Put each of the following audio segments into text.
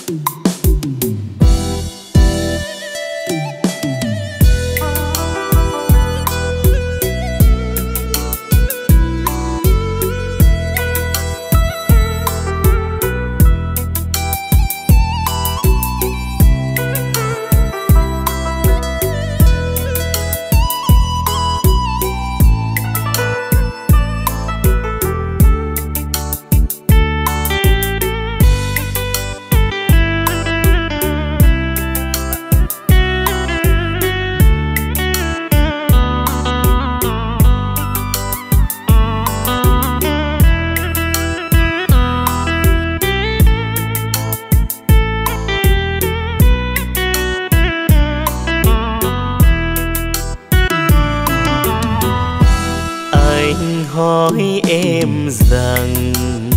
hỏi em rằng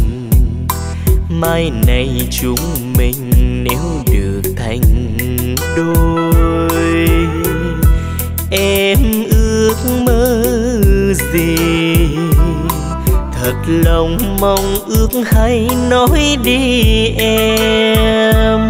mai này chúng mình nếu được thành đôi, em ước mơ gì? Thật lòng mong ước hay nói đi em.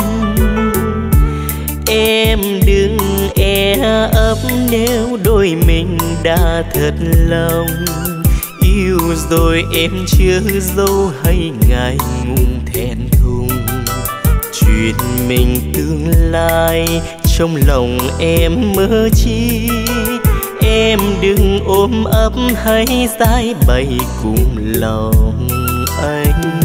Em đừng e ấp nếu đôi mình đã thật lòng. Yêu rồi em chưa dâu hay ngại ngùng thẹn thùng. Chuyện mình tương lai trong lòng em mơ chi. Em đừng ôm ấp hay giải bày cùng lòng anh.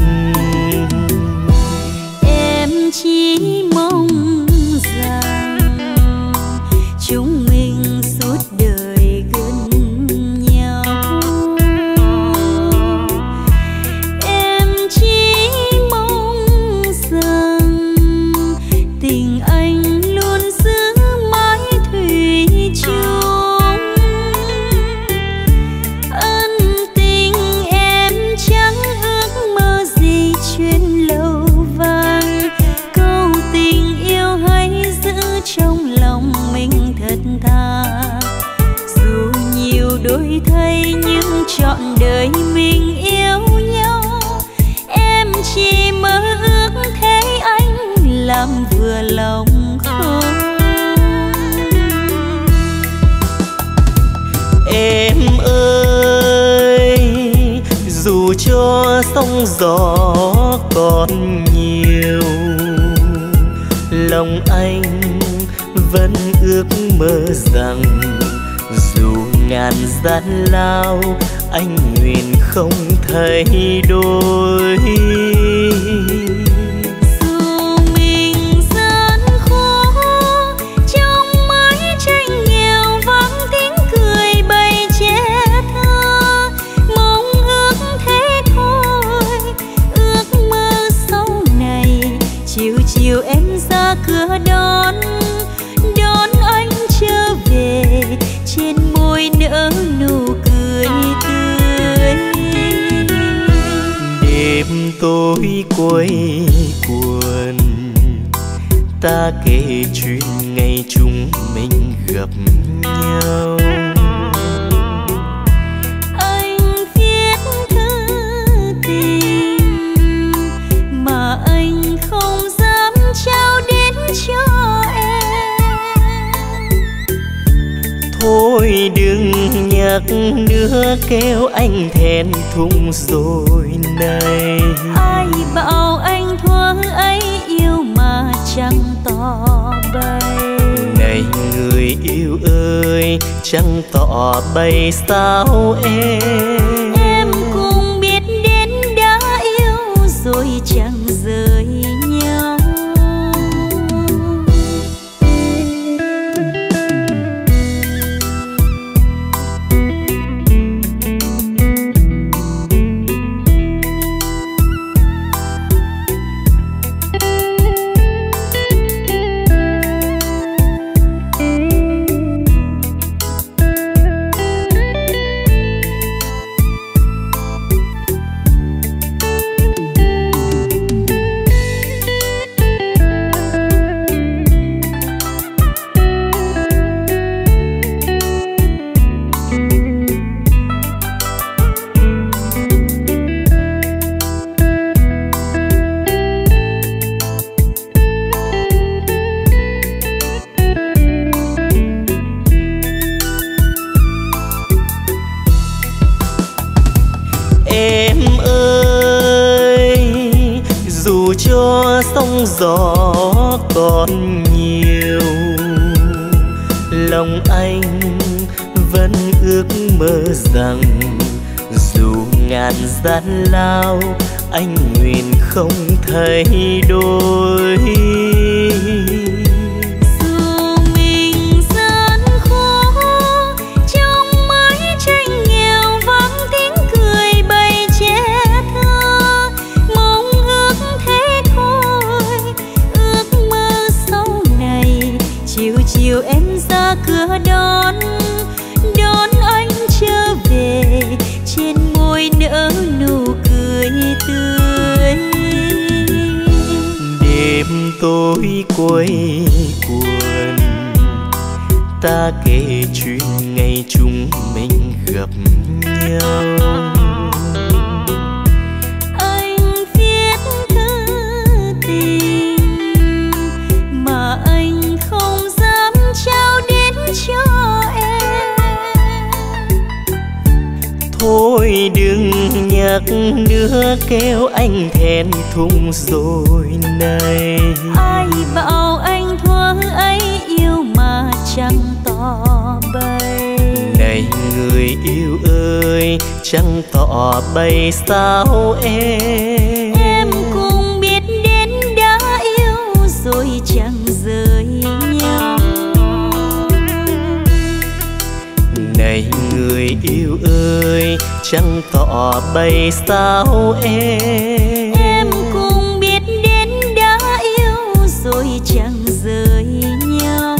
Em chỉ mong rằng chúng mình suốt đời gần nhau. Em chỉ mong rằng tình anh luôn giữ mãi thủy chung. Ân tình em chẳng ước mơ gì chuyên lâu vàng. Câu tình yêu hãy giữ trong lòng mình thật thà. Dù nhiều đổi thay nhưng trọn đời mình yêu nhau. Em chỉ mơ ước thấy anh làm vừa lòng không. Em ơi, dù cho sóng gió còn nhiều, lòng anh vẫn ước mơ rằng dù ngàn gian lao anh nguyện không thay đổi. Dù mình gian khó trong mái tranh nghèo vắng tiếng cười bày che thơ. Mong ước thế thôi, ước mơ sau này chiều chiều em ra cửa đón anh trở về. Trên môi nở nụ cười tươi. Đêm tối quây quần ta kể chuyện ngày chúng mình gặp nhau. Anh viết thư tình mà anh không dám trao đến cho em. Thôi đừng nhắc nữa kêu anh thẹn thùng rồi này. Ai bảo anh thuở ấy yêu mà chẳng tỏ bày. Này người yêu ơi, chẳng tỏ bày sao em. Em cũng biết đến đã yêu rồi chẳng rời nhau. dù cho sóng gió còn nhiều, lòng anh vẫn ước mơ rằng dù ngàn gian lao anh nguyện không thay đổi. Dù mình gian khó trong mái tranh nghèo vắng tiếng cười bầy trẻ thơ, mong ước thế thôi, ước mơ sau này chiều chiều em ra cửa đón anh trở về, trên môi nở nụ cười tươi. Đêm tối quây quần ta kể chuyện ngày chúng mình gặp nhau. Anh viết thư tình mà anh không dám trao đến cho em. Thôi đừng nhắc nữa kêu anh thẹn thùng rồi này. Ai bảo anh thuở ấy yêu mà chẳng tỏ bày. Này người yêu ơi, chẳng tỏ bày sao em? Em cũng biết đến đã yêu rồi chẳng rời nhau. Này người yêu ơi, chẳng tỏ bày sao em? Em cũng biết đến đã yêu rồi chẳng rời nhau.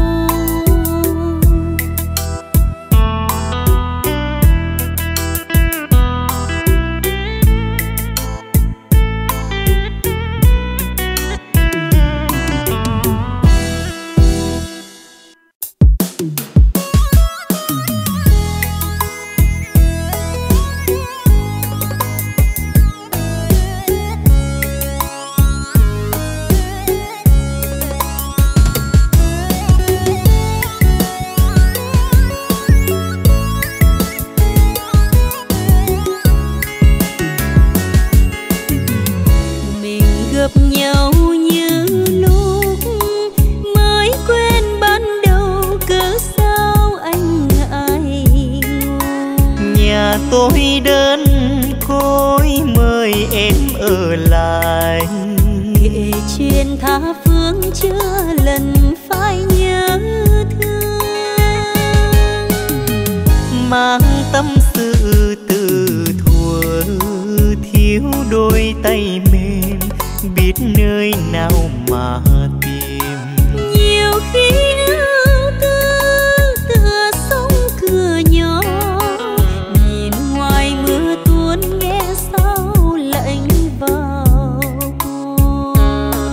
Tôi đơn côi mời em ở lại, kể chuyện tha phương chưa lần phai nhớ thương, mang tâm sự từ thuở thiếu đôi tay mềm, biết nơi nào mà tìm. Nhiều khi ưu tư tựa sông cửa nhỏ, nhìn ngoài mưa tuôn nghe sao lạnh vào buồn.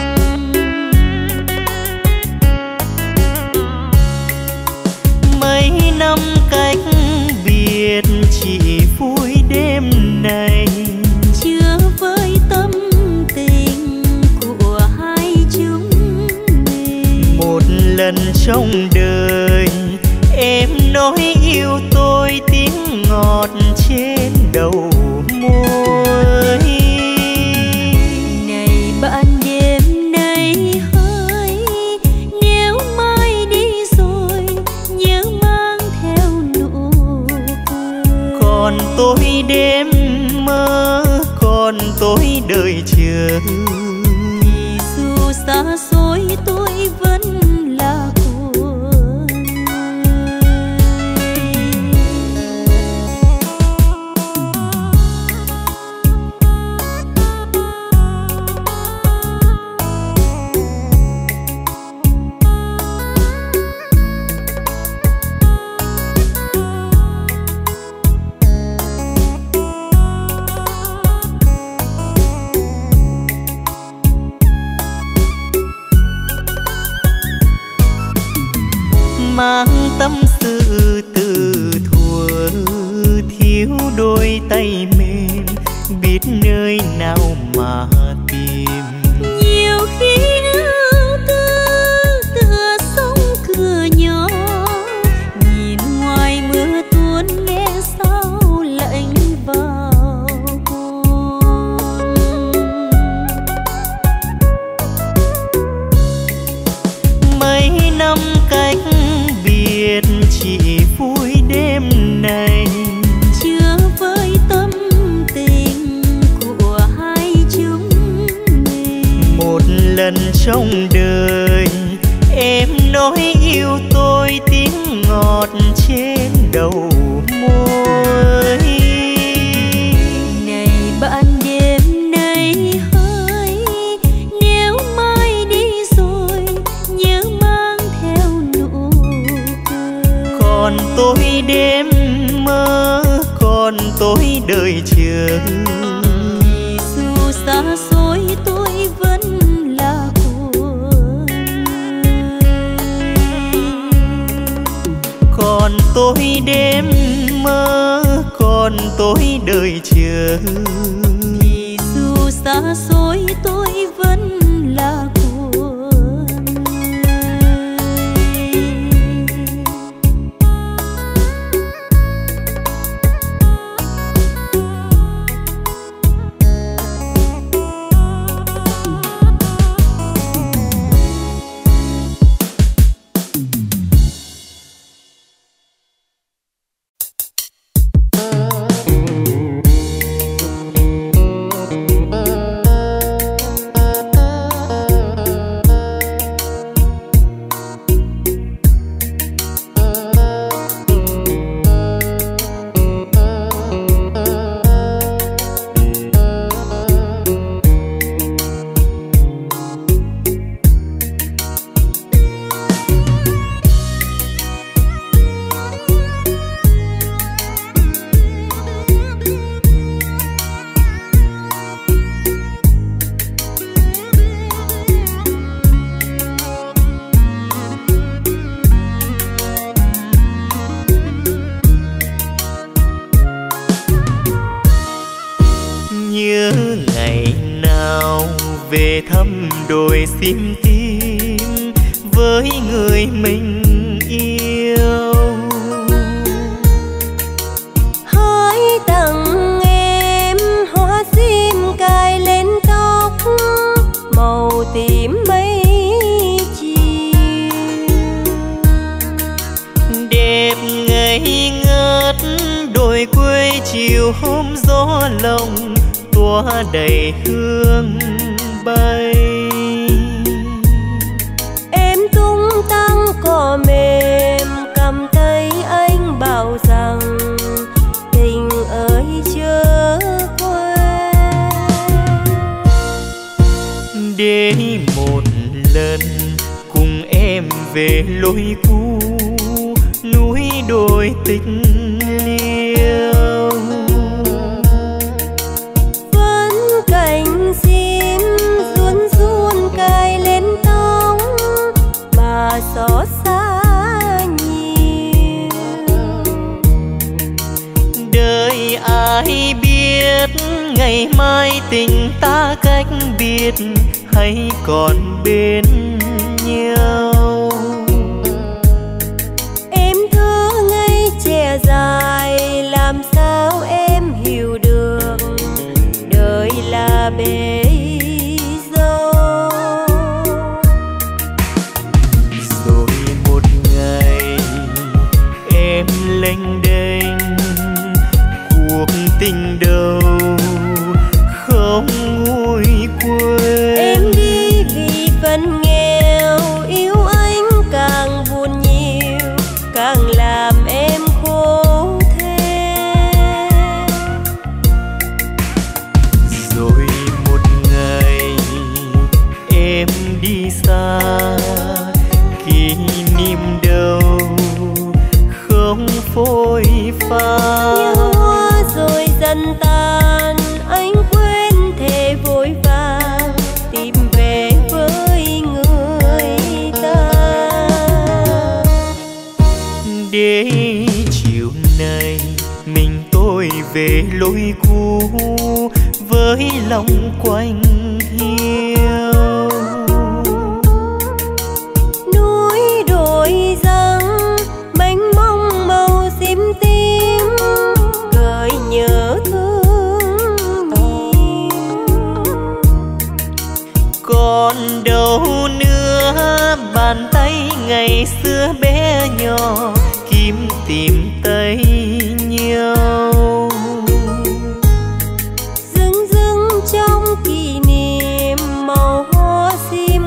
Mấy năm cách biệt chỉ vui đêm này, chưa với tâm tình của hai chúng mình. một lần trong đời em nói yêu tôi tiếng ngọt trên đầu môi. Này bạn đêm nay hỡi, nếu mai đi rồi nhớ mang theo nụ cười. Còn tôi đêm mơ, còn tôi đợi chờ, Thì dù xa xôi tôi vẫn là của người. mang tâm sự từ thuở thiếu đôi tay mềm, biết nơi nào mà tìm. Nhiều khi ưu tư tựa sông cửa nhỏ, nhìn ngoài mưa tuôn nghe sao lạnh vào buồn. lần trong đời em nói yêu tôi tiếng ngọt trên đầu môi. Này bạn đêm nay hỡi, nếu mai đi rồi nhớ mang theo nụ cười. Còn tôi đêm mơ, còn tôi đợi chờ. Dù xa xôi tôi vẫn là của người. Còn tôi đêm mơ, còn tôi đợi chờ. Dù xa xôi tôi vẫn là của về thăm đồi sim tím với người mình yêu. Hãy tặng em hoa sim cài lên tóc màu tím mây chiều, đẹp ngây ngất đồi quê chiều hôm gió lộng tỏa đầy hương bay. em tung tăng cỏ mềm cầm tay anh bảo rằng tình ơi chớ quên. Để một lần cùng em về lối cũ núi đồi tình liêu. Vẫn cành sim run run cài lên tóc mà xót xa nhiều. Đời ai biết ngày mai tình ta cách biệt hay còn bên nhau. Em thơ ngây trẻ dài làm sao em hiểu được đời là bể dâu. Rồi một ngày em lênh đênh cuộc tình đâu không nguôi quên. Em đi vì phần nghèo yêu anh càng buồn nhiều càng làm em khổ thêm. Rồi một ngày em đi xa kỷ niệm đâu không phôi pha. Như hoa rồi dần tan anh quên thề vội vàng tìm về với người ta. Để chiều nay mình tôi về lối cũ với lòng quanh hiu. Núi đồi răng mênh mông màu sim tím gợi nhớ thương nhiều. Còn đâu nữa bàn tay ngày xưa bé nhỏ kiếm tìm tay nhau. Dưng dưng trong kỷ niệm màu hoa sim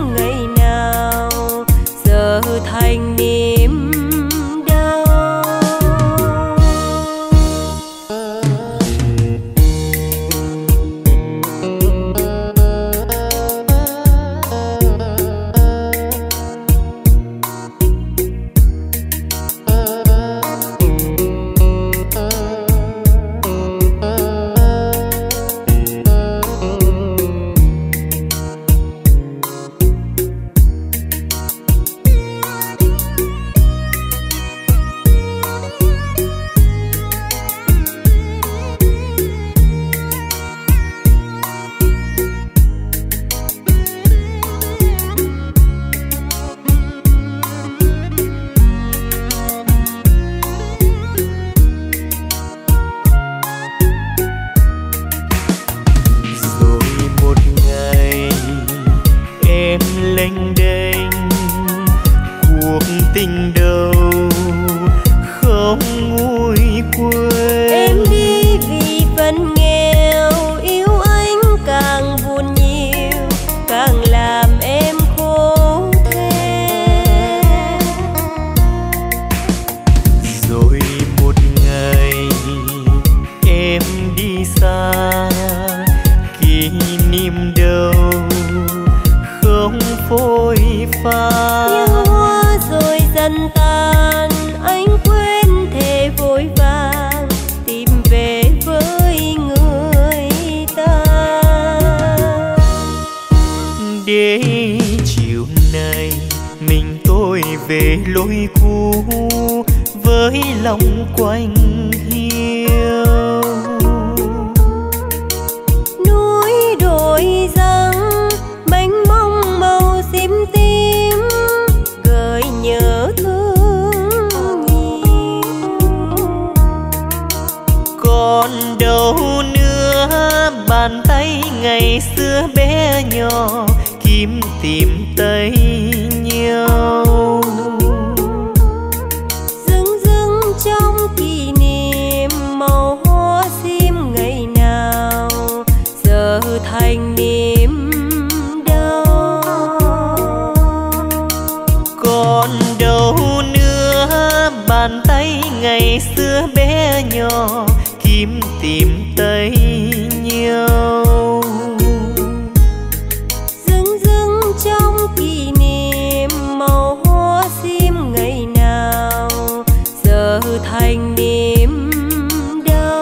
không phôi pha. Như hoa rồi dần tàn, anh quên thề vội vàng tìm về với người ta. Để chiều nay mình tôi về lối cũ với lòng quạnh hiu. Núi đồi răng mênh mông màu xím tím gợi nhớ thương nhiều. Còn đâu nữa bàn tay ngày xưa bé nhỏ kiếm tìm tay nhau. Dưng dưng trong kỷ niệm màu hoa sim ngày nào giờ thành niềm đau. Còn đâu nữa bàn tay ngày xưa bé nhỏ kiếm tìm tay nhau. Dưng dưng trong kỷ niệm màu hoa sim ngày nào giờ thành niềm đau.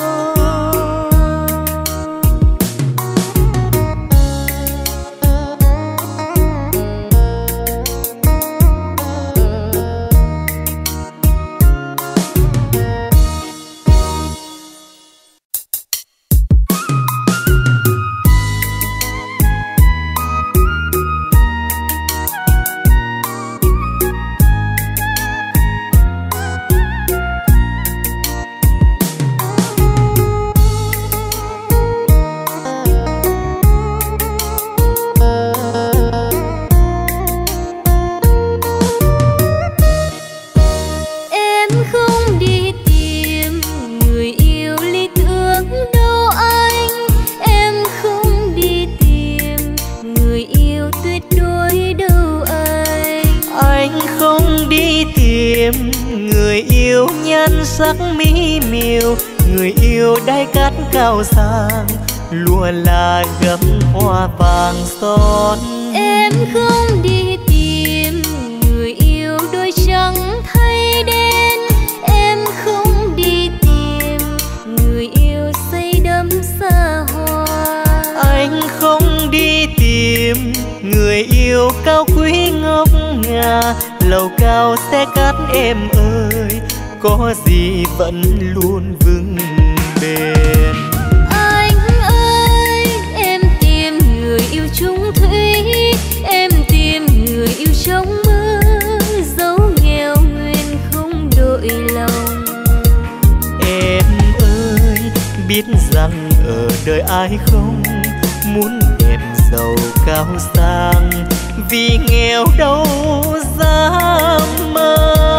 Người yêu nhan sắc mỹ miều, người yêu đai cát cao sang, lụa là gấm hoa vàng son. Em không đi tìm người yêu đôi trắng thay đen, em không đi tìm người yêu say đắm xa hoa. Anh không đi tìm người yêu cao quý ngọc ngà, lầu cao xe cát em ơi, có gì vẫn luôn vững bền. Anh ơi, em tìm người yêu chung thủy, em tìm người yêu trong mơ, dấu nghèo nguyên không đổi lòng. Em ơi, biết rằng ở đời ai không muốn đẹp giàu cao sang, vì nghèo đâu dám mơ.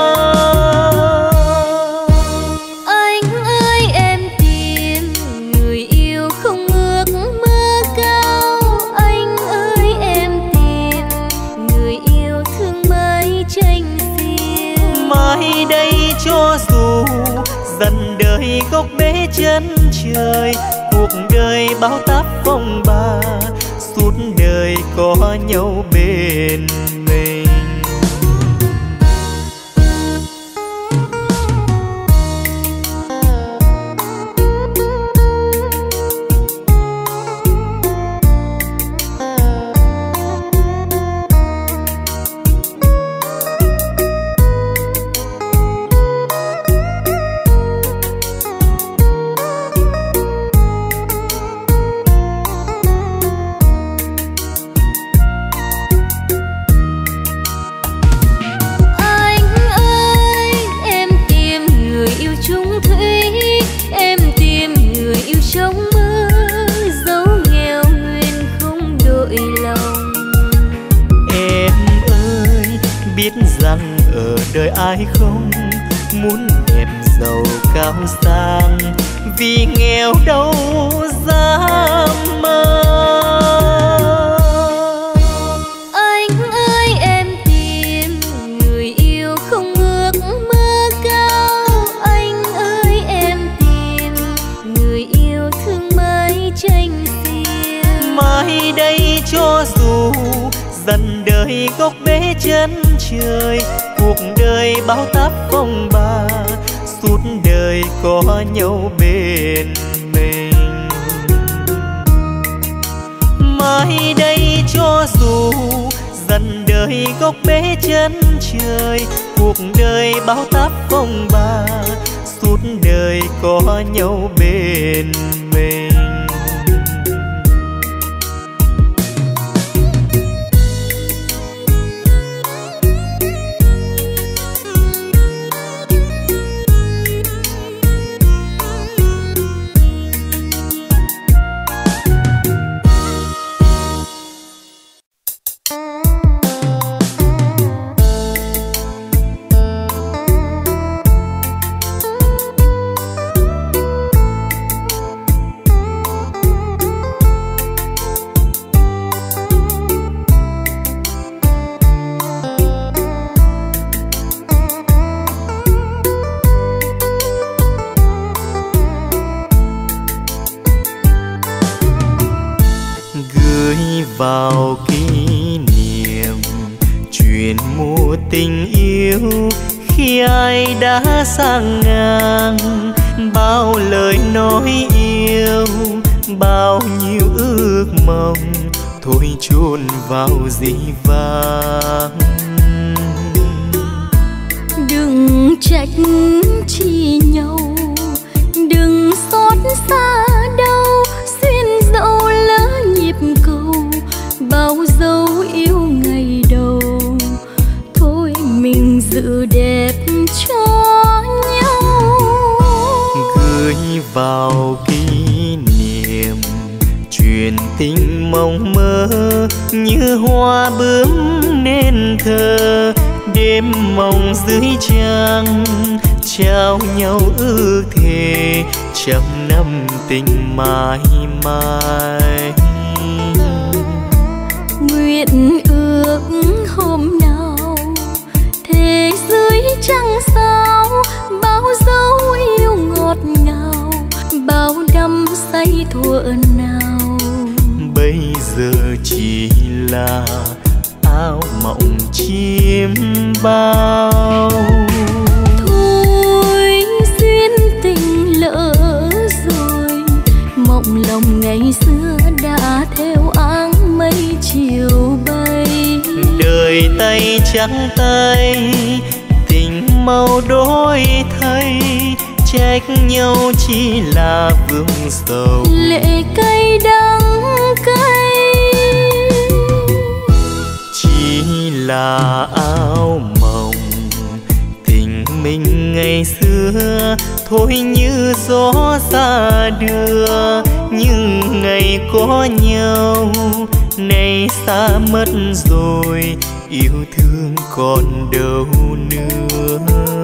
Anh ơi, em tìm người yêu không ước mơ cao. Anh ơi, em tìm người yêu thương mãi tranh xiêu. Mai đây cho dù dần đời góc bể chân trời, cuộc đời bao táp phong ba, suốt đời có nhau bên mình. Rằng ở đời ai không muốn đẹp giàu cao sang, vì nghèo đâu dám mơ. Anh ơi, em tìm người yêu không ước mơ cao. Anh ơi, em tìm người yêu thương mãi tranh xiêu. Mai đây cho dù dần đời gốc bế chân trời, cuộc đời bao táp phong ba, suốt đời có nhau bên mình. Mai đây cho dù dần đời gốc bế chân trời, cuộc đời bao táp phong ba, suốt đời có nhau bên mình. Vào kỷ niệm chuyện mùa tình yêu, khi ai đã sang ngang, bao lời nói yêu, bao nhiêu ước mong thôi chôn vào dĩ vãng. Đừng trách chi nhau, đừng xót xa đâu, xuyên dẫu lỡ nhịp cầu, bao dấu yêu ngày đầu, thôi mình giữ đẹp cho nhau. Gửi vào kỷ niệm chuyện tình mộng mơ, như hoa bướm nên thơ, đêm mộng dưới trăng, trao nhau ước thề trăm năm tình mãi mãi. Nguyện ước hôm nào thế dưới trăng sao, bao dấu yêu ngọt ngào, bao đắm say thuở nào. Bây giờ chỉ là áo mộng chiêm bao. Thôi duyên tình lỡ rồi, mộng lòng ngày xưa đã theo áng mây chiều bay. Đời tay trắng tay, tình màu đổi thay, trách nhau chỉ là vương sầu. Lệ cay đắng cay, chỉ là áo mộng tình mình ngày xưa, thôi như gió xa đưa. Nhưng ngày có nhau nay xa mất rồi, yêu thương còn đâu nữa.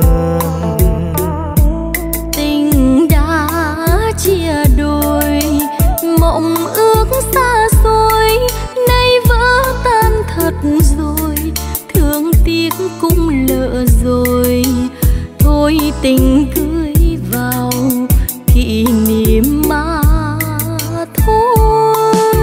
Tình đã chia đôi, mộng ước xa xôi, nay vỡ tan thật rồi, thương tiếc cũng lỡ rồi. Thôi tình gửi vào kỷ niệm mà thôi.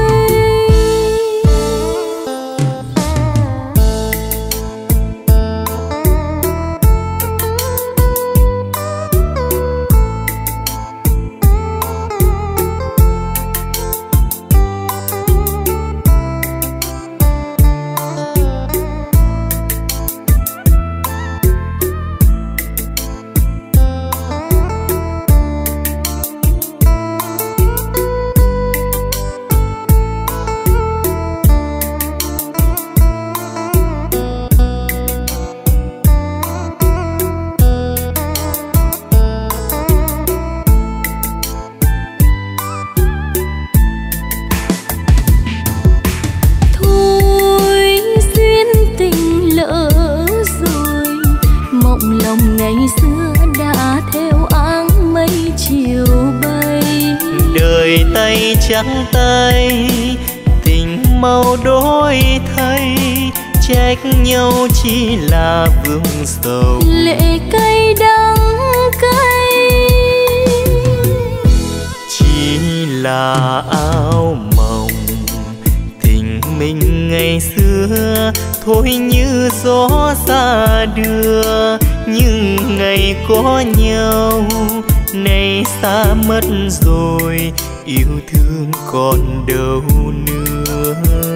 Lòng ngày xưa đã theo áng mây chiều bay. Đời tay trắng tay, tình màu đổi thay, trách nhau chỉ là vương sầu. Lệ cay đắng cay, chỉ là áo mộng tình mình ngày ngày xưa thôi như gió xa đưa, nhưng ngày có nhau nay xa mất rồi, yêu thương còn đâu nữa.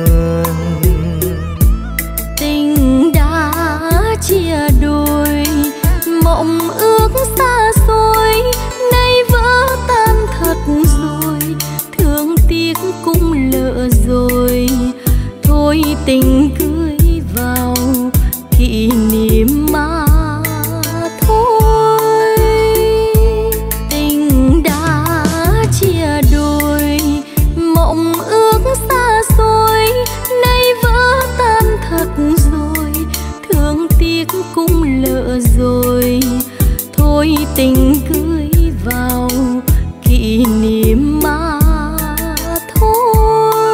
Tình đã chia đôi, mộng ước xa xôi, nay vỡ tan thật rồi, thương tiếc cũng lỡ rồi, thôi tình cưới vào kỷ niệm mà thôi. Tình đã chia đôi, mộng ước xa xôi, nay vỡ tan thật rồi, thương tiếc cũng lỡ rồi, thôi tình cưới vào kỷ niệm mà thôi.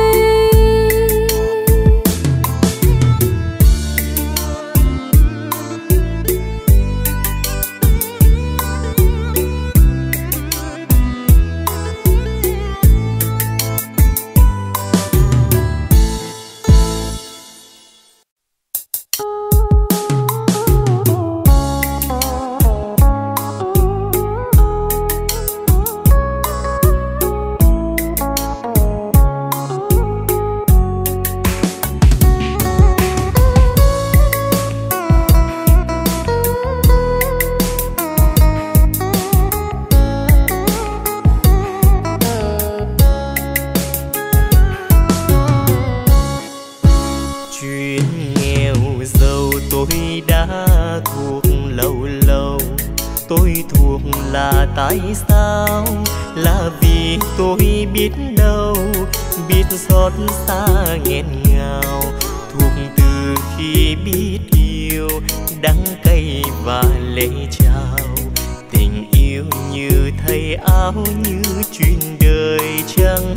Tại sao? Là vì tôi biết đâu, biết xót xa nghẹn ngào, thuộc từ khi biết yêu, đắng cay và lệ trao. Tình yêu như thay áo, như chuyện đời chẳng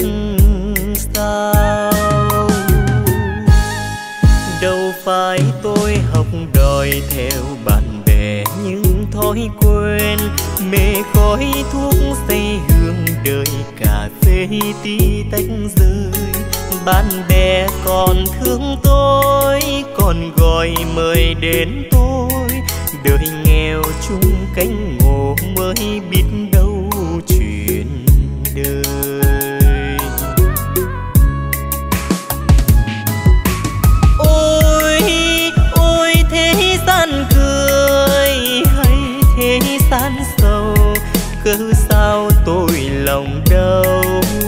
sao. Đâu phải tôi học đòi theo bạn bè những thói quen, mê khói thuốc say hương đời, cà phê tí tách rơi. Bạn bè còn thương tôi, còn gọi mời đến tôi, đời nghèo chung cánh ngộ mới biết đâu chuyện đời. Ôi ôi thế gian cười hay thế gian sầu, cớ sao tôi lòng đau.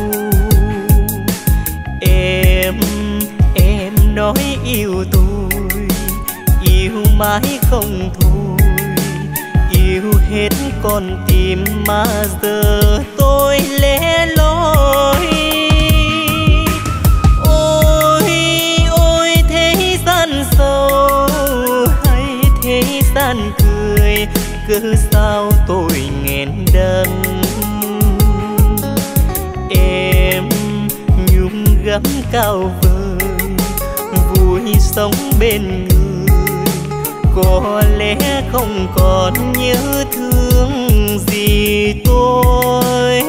Em nói yêu tôi, yêu mãi không thôi, yêu hết con tim mà giờ tôi lẻ loi. Ôi ôi thế gian sầu hay thế gian cười, cớ sao tôi nghẹn đắng. Em nhung gấm cao vời, vui sống bên người, có lẽ không còn nhớ thương gì tôi.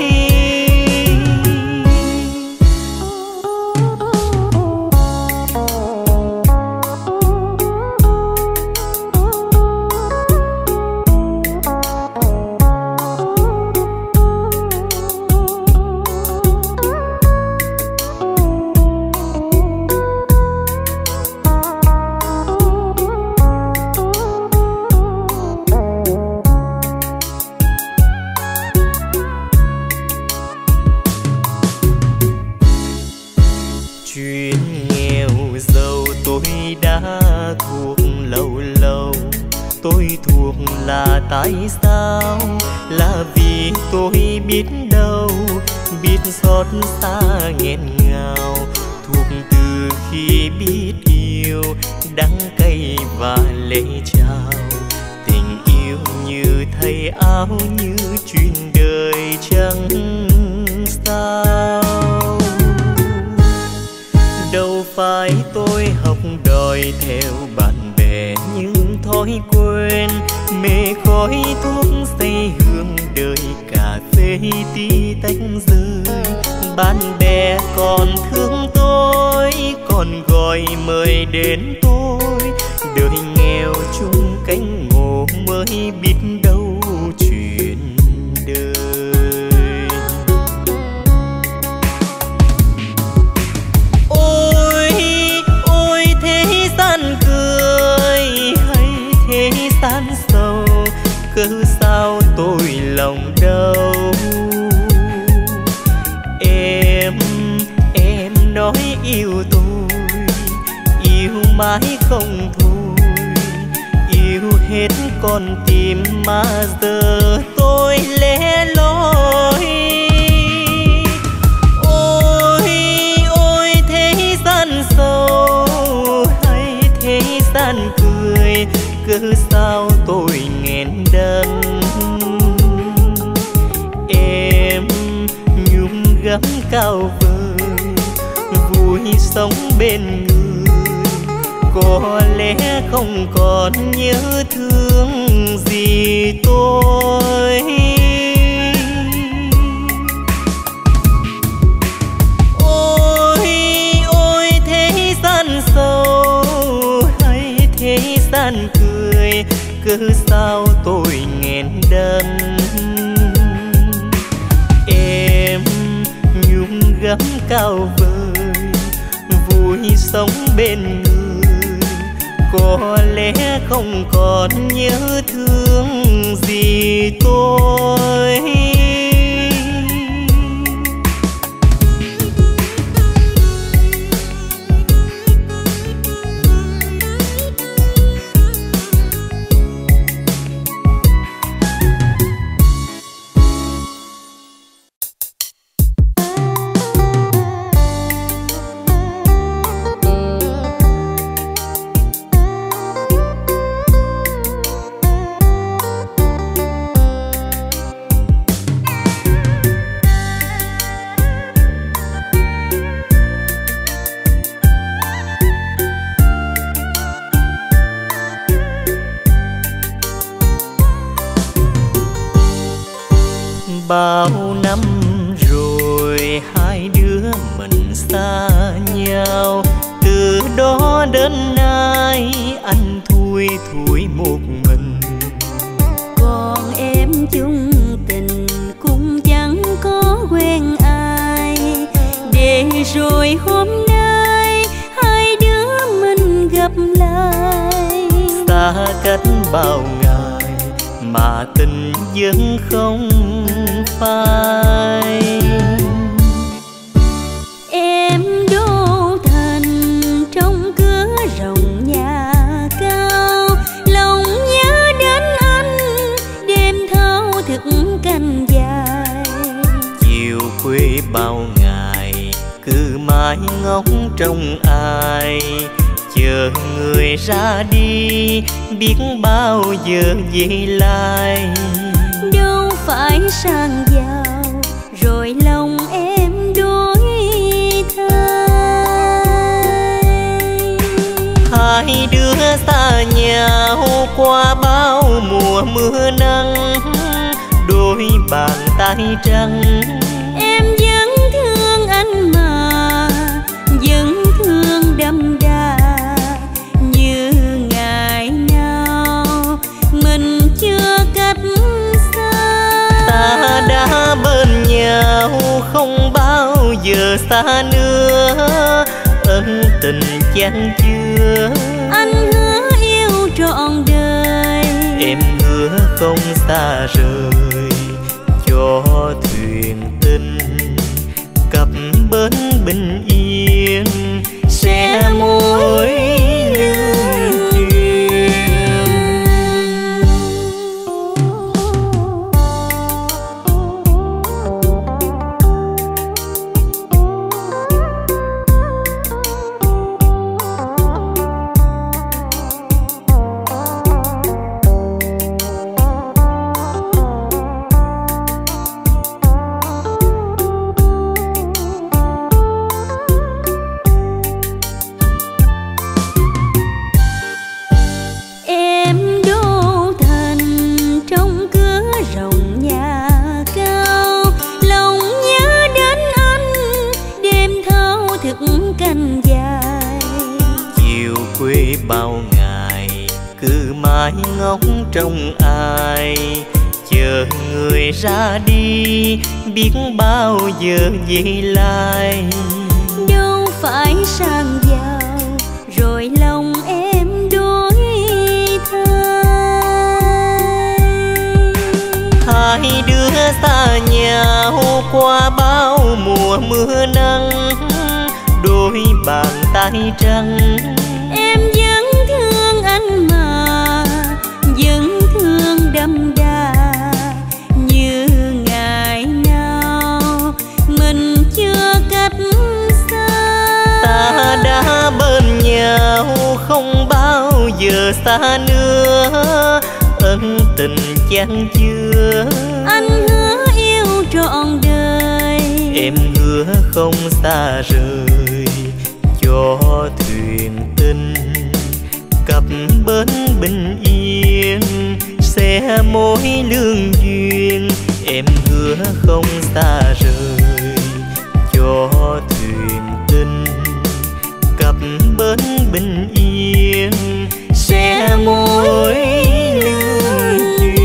Là tại sao? Là vì tôi biết đâu, biết xót xa nghẹn ngào, thuộc từ khi biết yêu, đắng cay và lệ trao. Tình yêu như thay áo, như chuyện đời chẳng sao. Đâu phải tôi học đòi theo bạn bè những thói quen, mê khói thuốc say hương đời, cà phê tí tách rơi. Bạn bè còn thương tôi, lối còn gọi mời đến tôi, đời nghèo chung cánh ngộ mới biết đâu chuyện đời. Ôi ôi thế gian cười hay thế gian sầu, cớ sao tôi lòng đau. Em nói yêu tôi, yêu mãi không thôi, yêu hết con tim mà giờ tôi lẻ loi. Ôi ôi thế gian sầu hay thế gian cười, cớ sao tôi nghẹn đắng. Em nhung gấm cao vời, vui sống bên người, có lẽ không còn nhớ thương gì tôi. Ôi ôi thế gian sầu hay thế gian cười, cớ sao tôi nghẹn đắng. Em nhung gấm cao vời, vui sống bên người, có lẽ không còn nhớ thương gì tôi. Bao năm rồi hai đứa mình xa nhau, từ đó đến nay anh thui thủi một mình. Còn em chung tình cũng chẳng có quen ai, để rồi hôm nay hai đứa mình gặp lại. Xa cách bao ngày mà tình vẫn không phai. Em đô thành trong cửa rộng nhà cao, lòng nhớ đến anh đêm thao thức canh dài. Chiều khuya bao ngày cứ mãi ngóng trông ai, chờ người ra đi biết bao giờ về lại. Đâu phải sang giàu rồi lòng em đổi thay. Hai đứa xa nhau qua bao mùa mưa nắng, đôi bàn tay trắng. Em vẫn thương anh mà vẫn thương đậm đà, như ngày nào mình chưa cách xa. Ta đã bên nhau không bao giờ xa nữa, ân tình chẳng chưa. Anh hứa yêu trọn đời, em hứa không xa rời, cho thuyền tình cập bến bình yên, sẽ mối lưu truyền. quê bao ngày, cứ mãi ngóng trông ai, chờ người ra đi biết bao giờ về lại. Đâu phải sang giàu rồi lòng em đổi thay, hai đứa xa nhau qua bao mùa mưa nắng, đôi bàn tay trắng. Em vẫn thương anh mà, vẫn thương đậm đà như ngày nào mình chưa cách xa. Ta đã bên nhau không bao giờ xa nữa, ân tình chan chứa. Anh hứa yêu trọn đời, em hứa không xa rời, cho thuyền tình cập bến bình yên, sẽ mối lương duyên. Em hứa không xa rời, cho thuyền tình cập bến bình yên, sẽ mối lương duyên.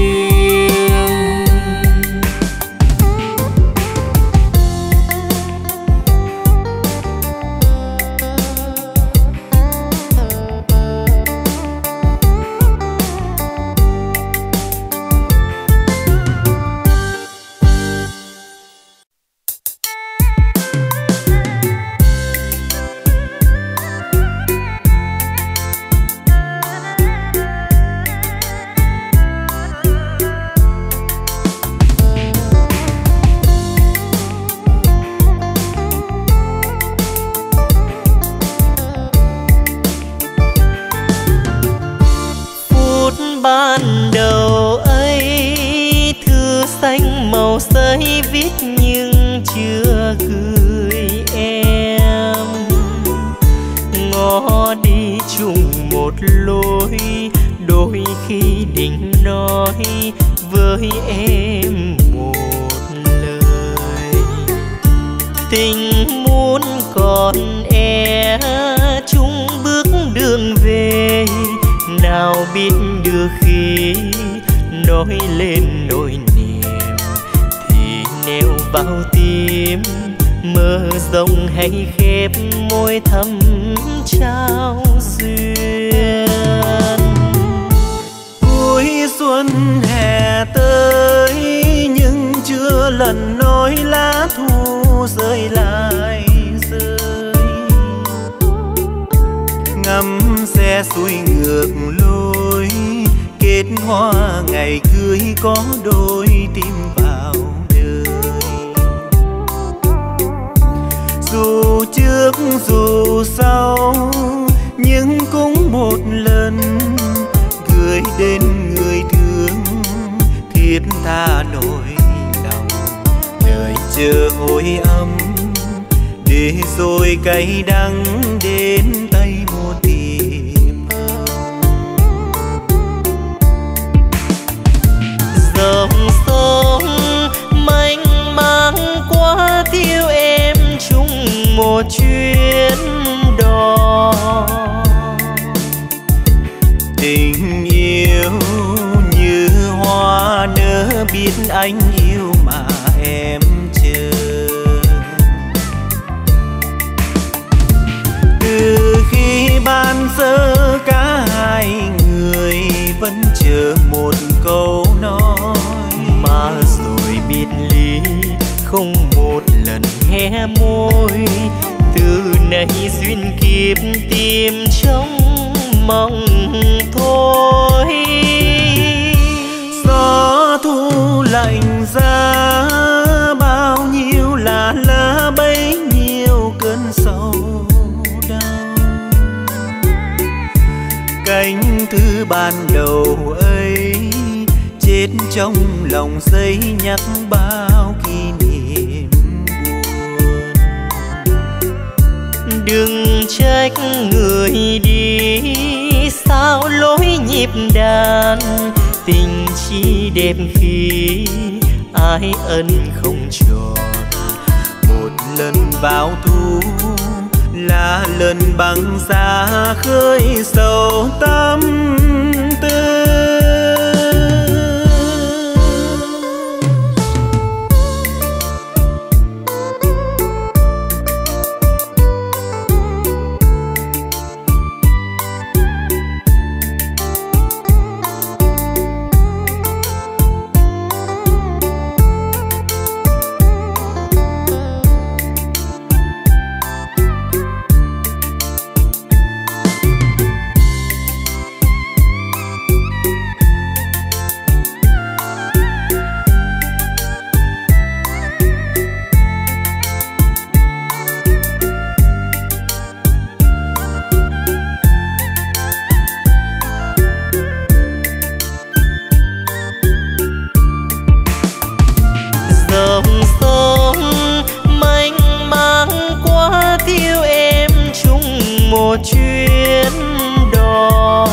Ban đầu ấy thư xanh màu giấy viết nhưng chưa gửi em, ngó đi chung một lối, đôi khi định nói với em một lời. Tình muốn còn e chung bước đường về, nào biết được khi nói lên nỗi niềm thì neo vào tim, mơ rộng hay khép môi thầm trao duyên. Cuối xuân hè tới nhưng chưa lần nói lá thu rơi lại rơi, ngắm xe xuôi ngược lối, kết hoa ngày cưới có đôi tim vào đời. Dù trước dù sau nhưng cũng một lần gửi đến người thương thiết tha nỗi lòng, đợi chờ hồi âm để rồi cay đắng đến tay một tìm dòng sông mênh mang qua thiếu em chung một chuyến đò. Tình yêu như hoa nở biết anh yêu mà em chờ, từ khi ban sơ cả hai người vẫn chờ một câu nói, mà rồi biệt ly không một lần hé môi. Từ nay duyên kiếp tìm trong mong thôi. Gió thu lạnh giá bao nhiêu là lá bấy nhiêu cơn sầu đau. Cánh thư ban đầu ấy chết trong lòng giấy nhắc bao kỷ niệm buồn. Đừng trách người đi sao lối nhịp đàn, tình chỉ đẹp khi ai ân không tròn. Một lần vào thu là lần bằng xa khơi sầu tâm tư. Chuyến đò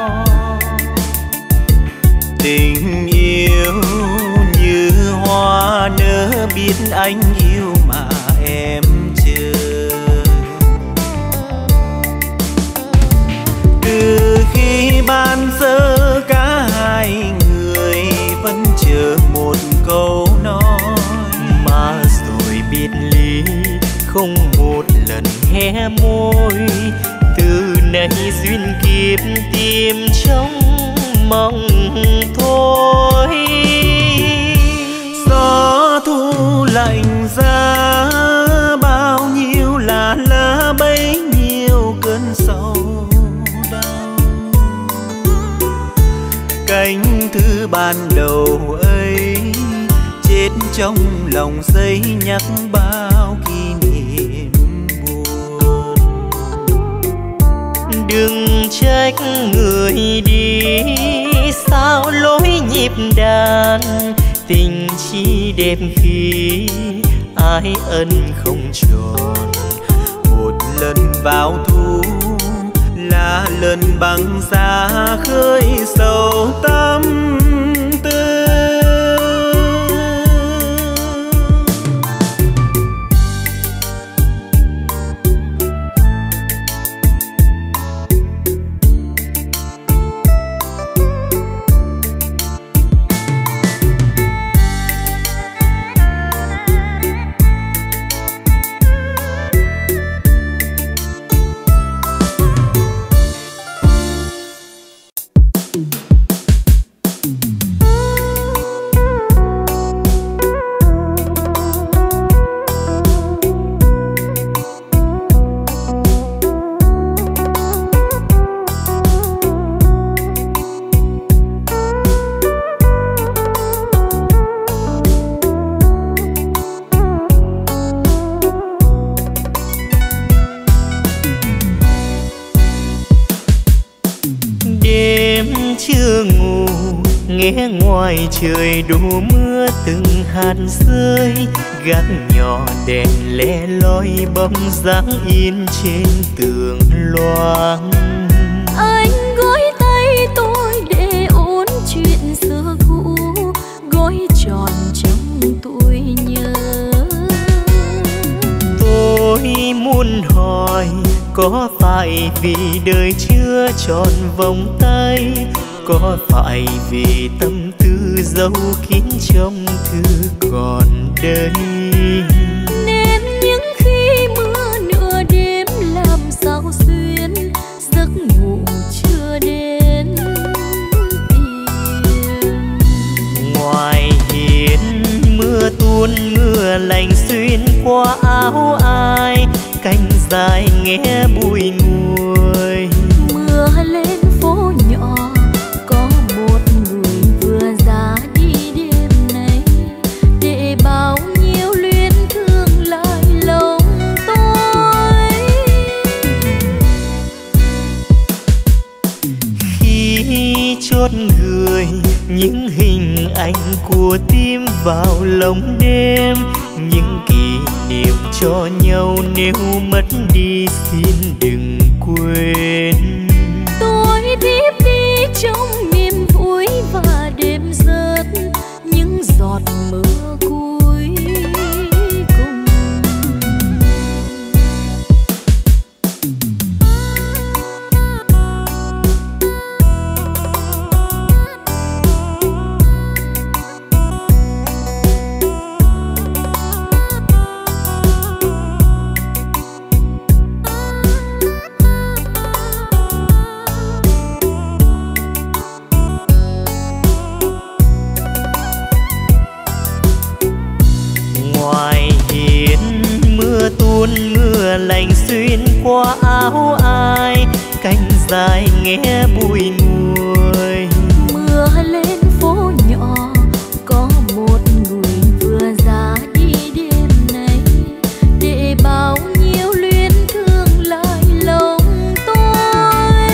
tình yêu như hoa nở, biết anh yêu mà em chờ. Từ khi ban sơ cả hai người vẫn chờ một câu nói, mà rồi biệt ly không một lần hé môi. Từ nay duyên kiếp tìm trong mong thôi. Gió thu lạnh giá bao nhiêu là lỡ bấy nhiêu cơn sầu đau. Cánh thư ban đầu ấy chết trong lòng giấy nhắc bao kỷ niệm buồn. Đừng trách người đi sao lối nhịp đàn, tình chỉ đẹp khi ai ân không tròn. Một lần vào thu là lần bằng xa khơi sầu tâm tư. Nghe ngoài trời đổ mưa từng hạt rơi, gác nhỏ đèn le lói bóng dáng in trên tường loang. Anh gối tay tôi để ôn chuyện xưa cũ, gói tròn trong tôi nhớ. Tôi muốn hỏi có phải vì đời chưa tròn vòng tay, có phải vì tâm tư dấu kín trong thư còn đây, nên những khi mưa nửa đêm làm sao xuyên giấc ngủ chưa đến tìm. Ngoài hiên mưa tuôn mưa lạnh xuyên qua áo ai, cánh dài nghe bụi nguôi. Mưa lên phố nhỏ có một người vừa ra đi đêm nay, để bao nhiêu luyến thương lại lòng tôi. Khi chốt người những hình ảnh của tim vào lòng đêm, những kỷ niệm cho nhau nếu mất đi xin đừng quên. Tôi thiếp đi trong niềm vui và đêm rớt những giọt mưa cuối cùng. dài nghe bụi nguôi. Mưa lên phố nhỏ có một người vừa ra đi đêm nay, để bao nhiêu luyến thương lại lòng tôi.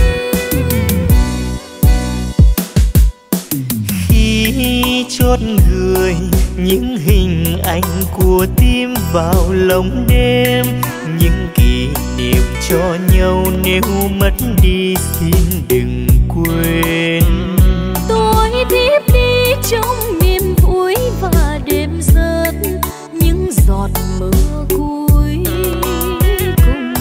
Khi chót người những hình ảnh của tim vào lòng đêm, những kỷ niệm cho nhau nếu mất đi xin đừng quên. Tôi thiếp đi trong niềm vui và đêm rớt những giọt mưa cuối cùng.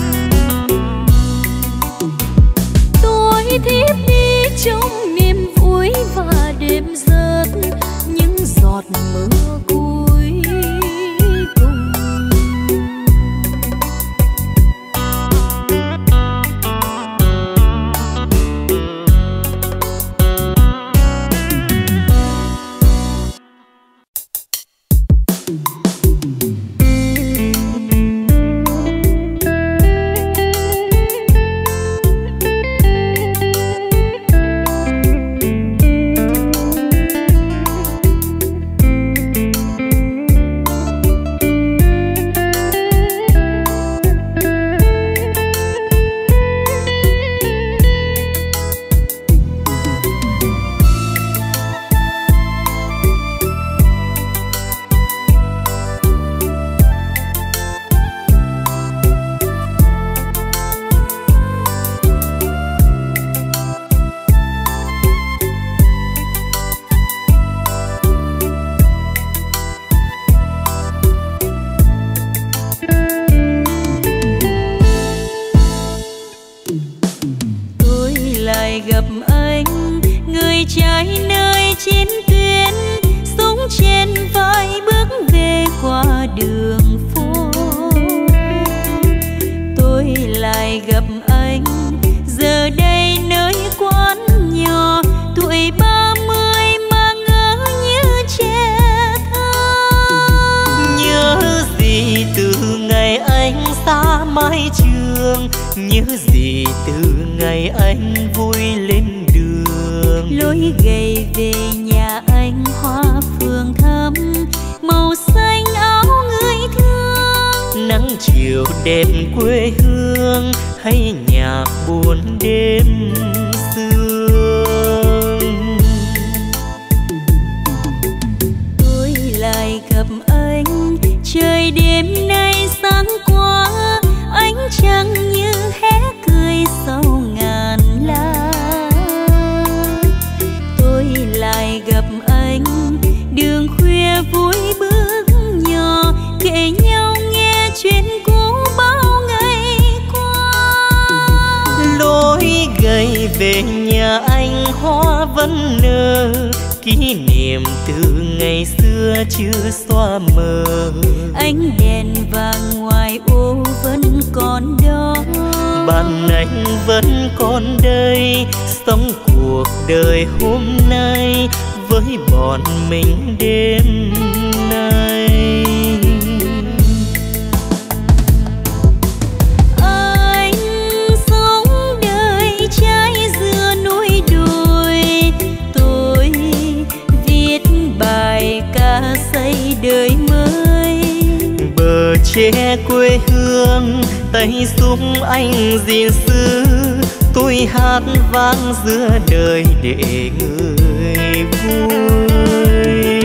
Tôi thiếp đi trong niềm vui và đêm rớt những giọt mưa cuối cùng. Gặp anh người trai nơi chiến tuyến, súng trên vai bước về qua đường phố. Tôi lại gặp anh giờ đây nơi quán nhỏ, tuổi 30 mà ngỡ như trẻ thơ. Nhớ gì từ ngày anh xa mái trường, nhớ gì từ ngày anh vui lên đường. Lối gầy về nhà anh hoa phường thắm, màu xanh áo người thương. Nắng chiều đẹp quê hương hay nhạc buồn đêm sương. Tôi lại gặp anh trời đêm nay sáng qua, ánh trăng như hé cười sau ngàn lá. Tôi lại gặp anh đường khuya vui bước nhỏ, kể nhau nghe chuyện cũ bao ngày qua. Lối gầy về nhà anh hoa vẫn nở, kỷ niệm từ ngày xưa chưa xóa mờ. Ánh đèn vàng ngoài ô vẫn còn đó, bạn anh vẫn còn đây, sống cuộc đời hôm nay với bọn mình đêm nay. Anh sống đời trái dừa núi đồi, tôi viết bài ca xây đời mới. Bờ tre quê hương tay giúp anh gìn giữ, tôi hát vang giữa đời để người vui.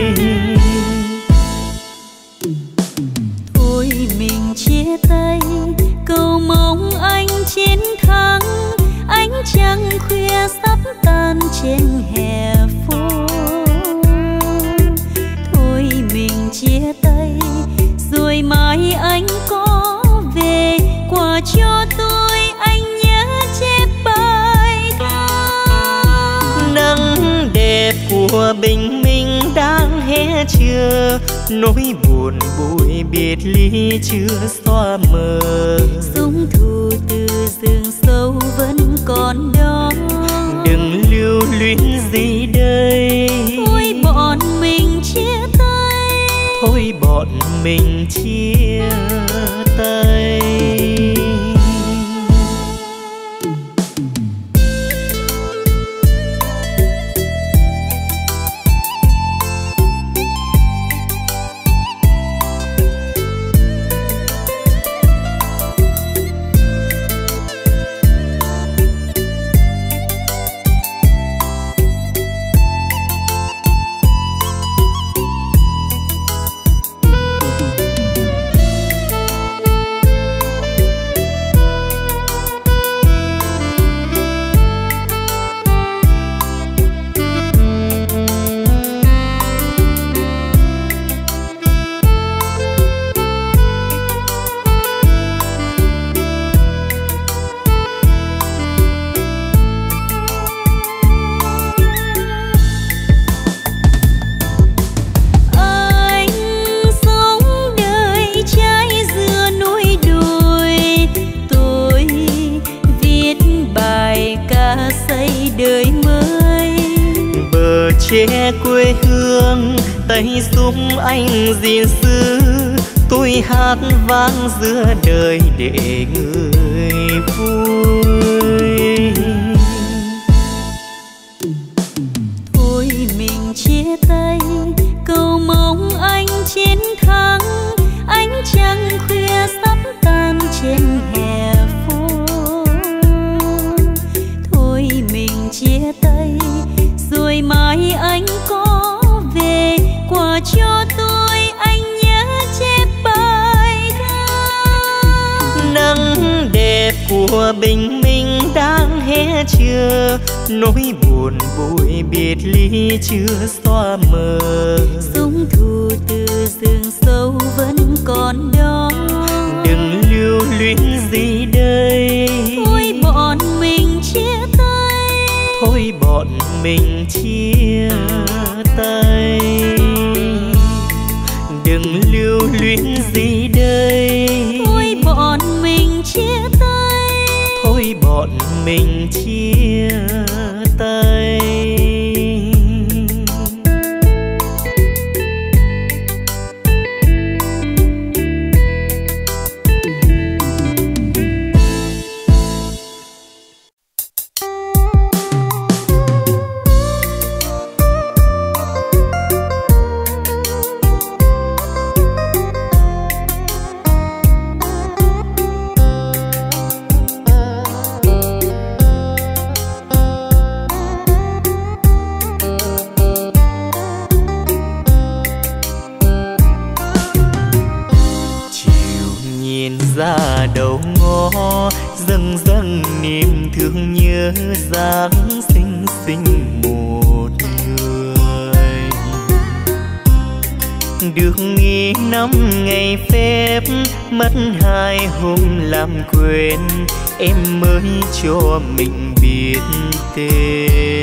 Thôi mình chia tay cầu mong anh chiến thắng, ánh trăng khuya sắp tan trên hè phố. Thôi mình chia tay rồi mai anh có về, quà cho tôi anh nhớ chép bài ca. Nắng đẹp của bình minh đang hé chờ, nỗi buồn bụi biệt ly chưa xóa mờ. Súng thù từ rừng sâu vẫn còn đó, đừng lưu luyến gì đây. thôi bọn mình chia tay, thôi bọn mình chia tay. xây đời mới. Bờ tre quê hương tay giúp anh gìn giữ, tôi hát vang giữa đời để người vui. Thôi mình chia tay, cầu mong anh chiến thắng, ánh trăng khuya sắp tan trên hè phố. Thôi mình chia tay, rồi mai anh có về quà cho tôi, anh nhớ chép bài thơ. Nắng đẹp của bình minh đang hé chưa, nỗi buồn bụi biệt ly chưa xóa mờ. Súng thu từ rừng sâu vẫn còn đó, đừng lưu luyến gì đây. thôi bọn mình chia tay, thôi bọn mình chia tay. Đừng lưu luyến gì đây, thôi bọn mình chia tay, thôi bọn mình chia tay. Ra đầu ngõ dâng dâng niềm thương nhớ dáng xinh xinh một người. Được nghỉ 5 ngày phép, mất 2 hôm làm quên, em mới cho mình biết tên.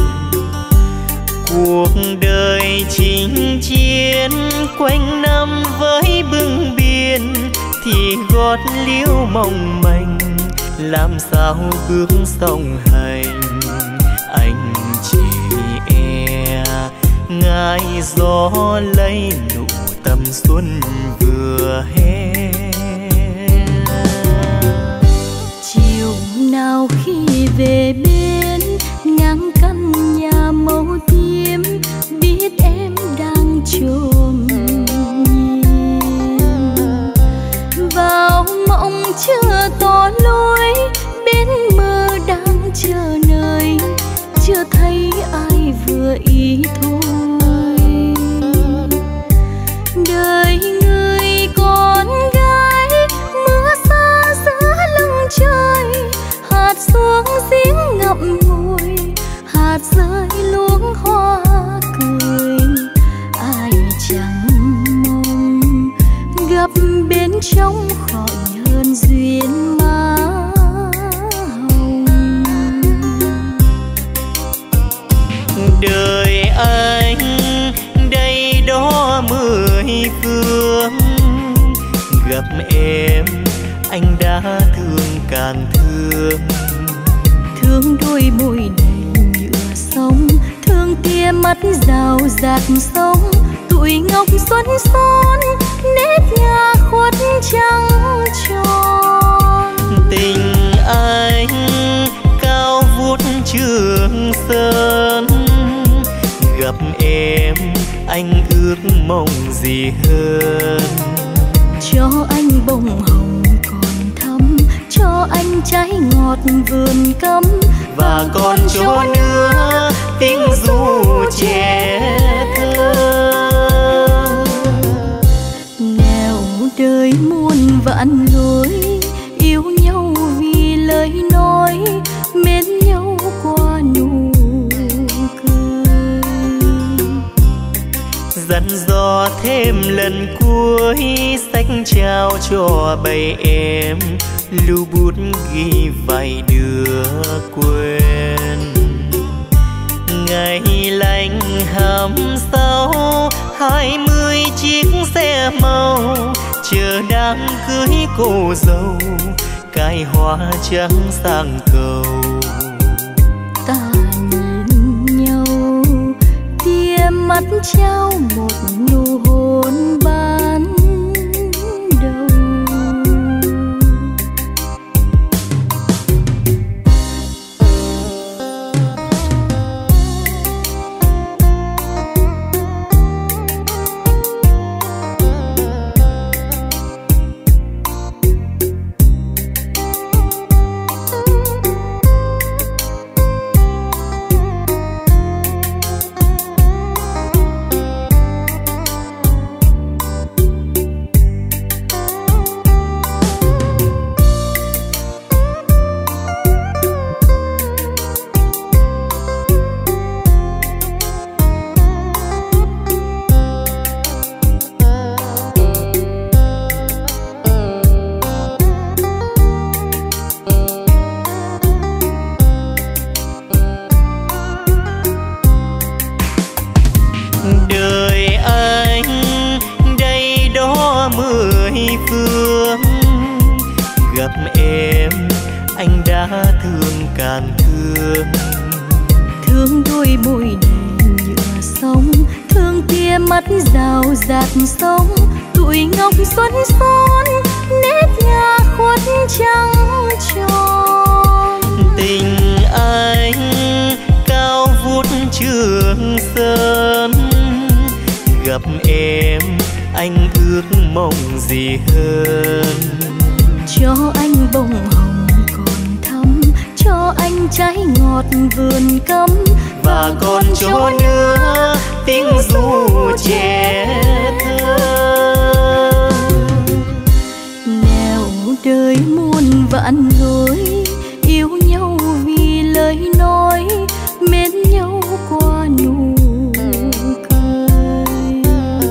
Cuộc đời chinh chiến quanh năm với bưng biên, thì gót liễu mong manh làm sao bước song hành. Anh chỉ e ngại gió lấy nụ tầm xuân vừa hè. Chiều nào khi về bên ngang căn nhà màu tím, biết em đang chồm vào mộng chưa tỏ lối, bên mơ đang chờ nơi, chưa thấy ai vừa ý thôi. Đời người con gái mưa xa giữa lưng trời, hạt xuống giếng ngậm ngùi, hạt rơi luống hoa cười. Ai chẳng mong gặp bên trong khỏi hơn duyên má hồng. Đời anh đây đó 10 phương, gặp em anh đã thương càng thương. Thương đôi môi này nhựa sông, thương tia mắt rào rạt sông, tuổi ngọc xuân son nếp nhà khuất trắng tròn. Tình anh cao vút Trường Sơn, gặp em anh ước mong gì hơn. Cho anh bông hồng còn thắm, cho anh trái ngọt vườn cấm, và còn cho nữa tiếng ru trẻ thơ. Nẻo đời muôn vạn lối, yêu nhau vì lời nói, mến nhau qua nụ cười. Dặn dò thêm lần cuối, sách trao cho bầy em, lưu bút ghi vài đứa quên. Ngày lạnh hầm sau 20 chiếc xe màu, chờ đám cưới cô dâu, cài hoa trắng sang cầu. trao một nụ hôn ban đầu. Sống tuổi ngọc xuân son nét nhà khuất trăng tròn. Tình anh cao vút Trường Sơn, gặp em anh ước mong gì hơn. Cho anh bông hồng còn thắm, cho anh trái ngọt vườn cấm, và còn cho nữa tiếng ru trẻ thơ. Nẻo đời muôn vạn lối, yêu nhau vì lời nói, mến nhau qua nụ cười.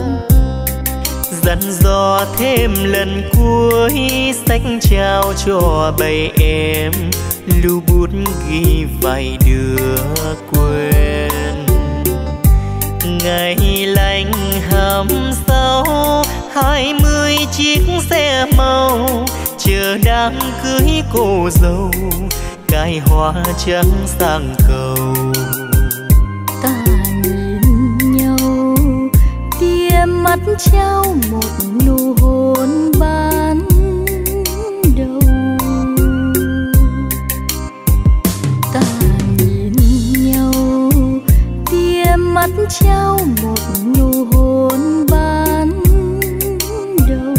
Dặn dò thêm lần cuối, sách trao cho bầy em, lưu bút ghi vài đứa quên. Ngày lành hầm sau 20 chiếc xe màu chờ đám cưới cô dâu, cài hoa trắng sang cầu. Ta nhìn nhau tia mắt trao một nụ hôn ban đầu. Ta nhìn nhau tia mắt trao một nụ hôn ban đầu.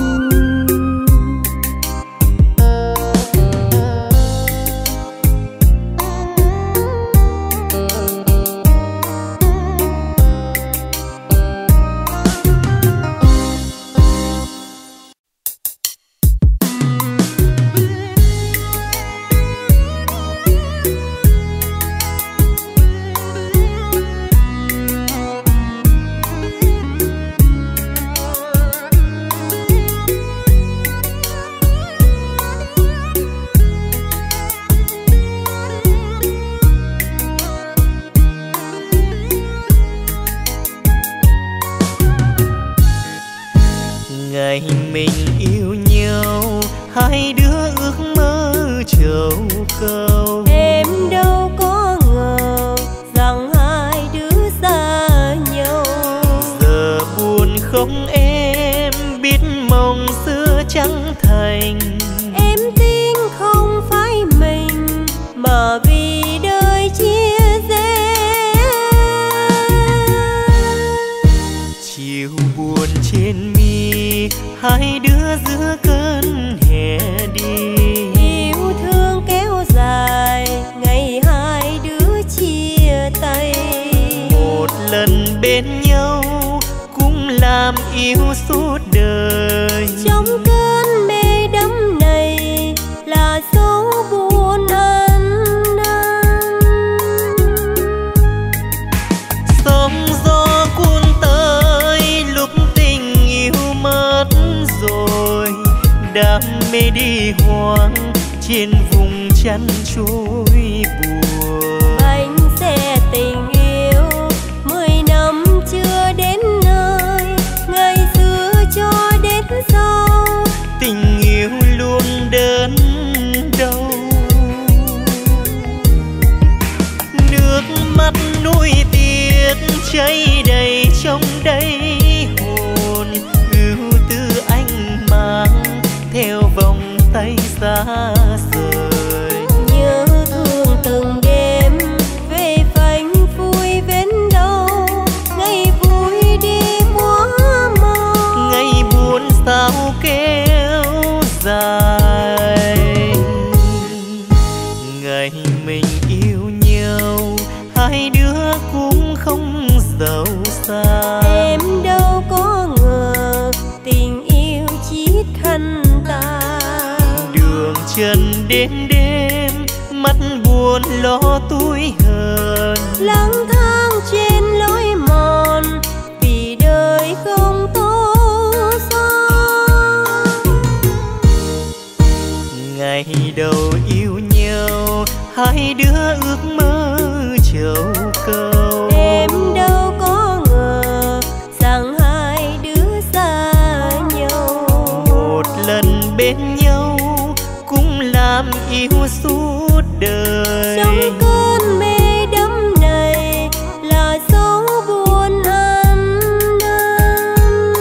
Ngày mình yêu nhau, hai đứa ước mơ trầu câu. Em đâu có ngờ rằng hai đứa xa nhau. Giờ buồn không em biết mong xưa chẳng thành. Em tin không phải mình mà vì đời chia rẽ. Chiều buồn trên mi, hai đứa giữa cơn hè đi. Yêu thương kéo dài, ngày hai đứa chia tay. Một lần bên nhau cũng làm yêu suốt đời. Trong cơn mê đắm này là dấu buồn ăn năn. Sóng gió cuốn tới lúc tình yêu mất rồi. Đam mê đi hoang trên vùng chăn trôi buồn. Bánh xe tình yêu 10 năm chưa đến nơi, ngày xưa cho đến sau Tình yêu luôn đớn đau. Nước mắt nuối tiếc cháy đầy rời. Nhớ thương từng đêm về phanh phui bên đâu, ngày vui đi quá mau, ngày buồn sao kéo dài. Ngày mình yêu nhau hai đứa cũng không giàu xa, em đâu có ngờ tình yêu chiết khăn ta. đường chân đêm đêm mắt buồn lo tủi hờn, Lang thang trên lối mòn vì đời không tốt sao. ngày đầu yêu nhau hai đứa ước mơ trầu cầu. Em đâu có ngờ rằng hai đứa xa nhau, một lần bên nhau cũng làm yêu suốt đời. trong cơn mê đắm này là dấu buồn ăn năn.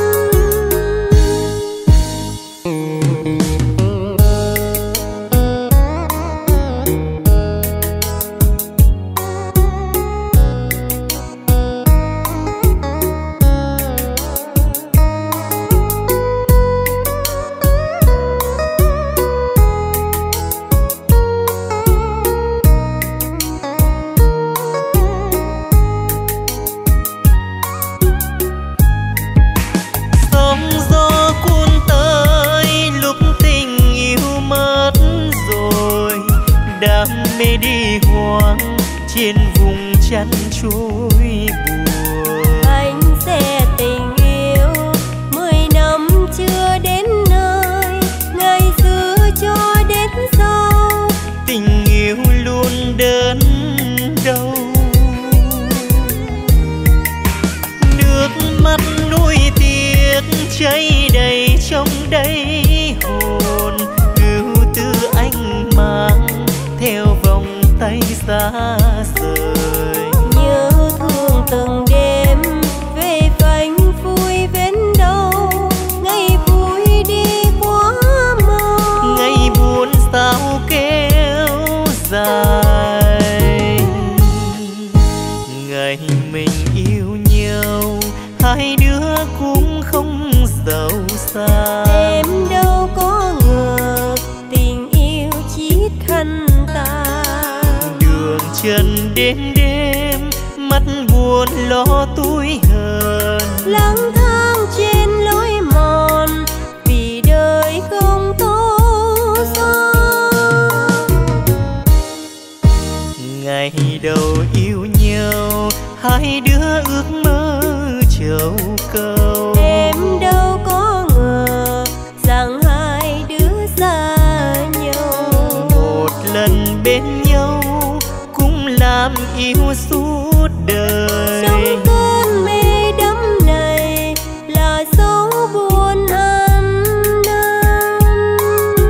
Sóng gió cuốn tới lúc tình yêu mất rồi, đam mê đi hoang trên vùng chăn trôi buồn. Anh sẽ tình yêu 10 năm chưa đến nơi, ngày xưa cho đến sau Tình yêu luôn đớn đau, nước mắt nuối tiếc cháy đầy trong đáy hồn. Ưu tư anh mang theo vòng tay xa rời. nhớ thương từng đêm về phanh phui bên đâu, ngày vui đi quá mau, Ngày buồn sao kéo dài. Ngày mình yêu nhau hai đứa cũng không giàu xa, em đâu có ngờ tình yêu chiết khăn ta. đường chân đêm đêm mắt buồn lo tủi hờn, Lang thang trên lối mòn vì đời không tốt sao. ngày đầu yêu nhau hai đứa ước mơ trầu cầu. Em đâu có ngờ rằng hai đứa xa nhau, một lần bên nhau cũng làm yêu suốt đời. trong cơn mê đắm này là dấu buồn ăn năn.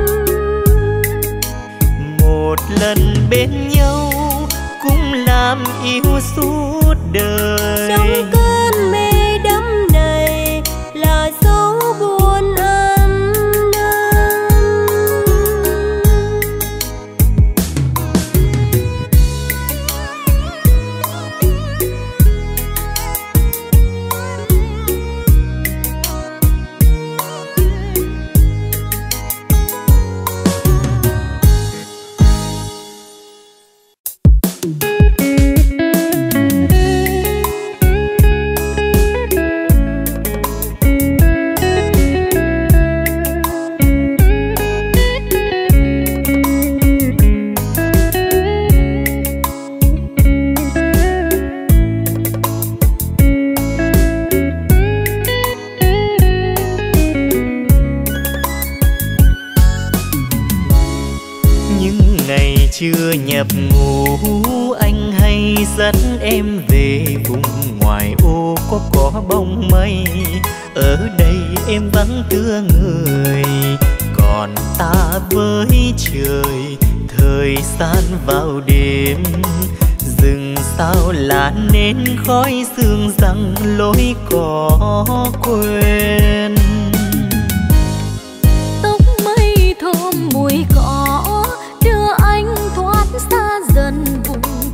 một lần bên nhau cũng làm yêu suốt đời. Trong cơn mê đắm này là dấu buồn ăn năn. chưa nhập ngủ anh hay dẫn em về vùng ngoài ô có bóng mây. Ở đây em vắng tựa người, còn ta với trời. Thời gian vào đêm, rừng sao lá nên khói sương rằng lối có quên. Tóc mây thơm mùi cỏ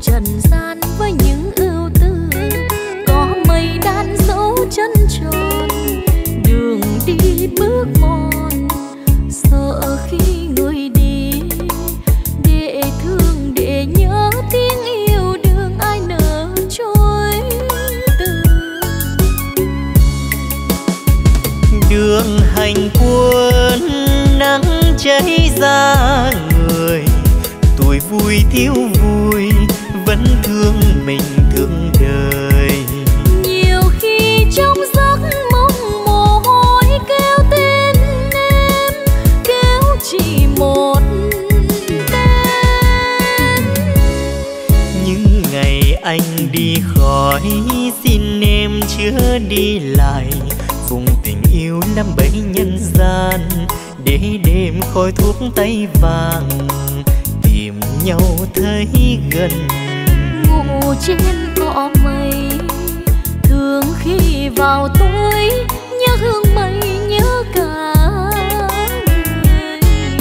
trần gian với những ưu tư, có mây đan dấu chân tròn, đường đi bước mòn, sợ khi người đi để thương để nhớ tiếng yêu đương ai nỡ trôi từ. Đường hành quân nắng cháy ra người, tuổi vui thiếu vui vẫn thương mình thương đời. Nhiều khi trong giấc mộng mồ hôi kêu tên em, kêu chỉ một tên. Những ngày anh đi khỏi xin em chớ đi lại, vùng tình yêu lắm bấy nhân gian, để đêm khói thuốc tay vàng tìm nhau thấy gần. Ngủ trên cỏ mây thường khi vào tối, nhớ hương mây nhớ cả người.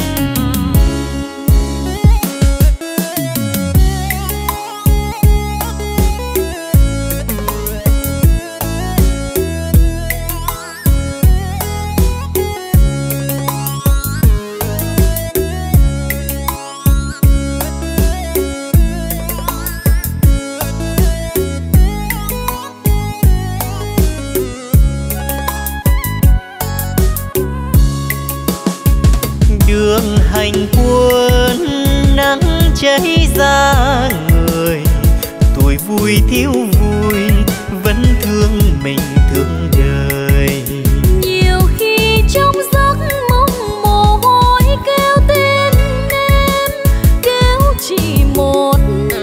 Đường hành quân nắng cháy ra người, tuổi vui thiếu vui vẫn thương mình thương đời. Nhiều khi trong giấc mộng mồ hôi kêu tên em, kêu chỉ một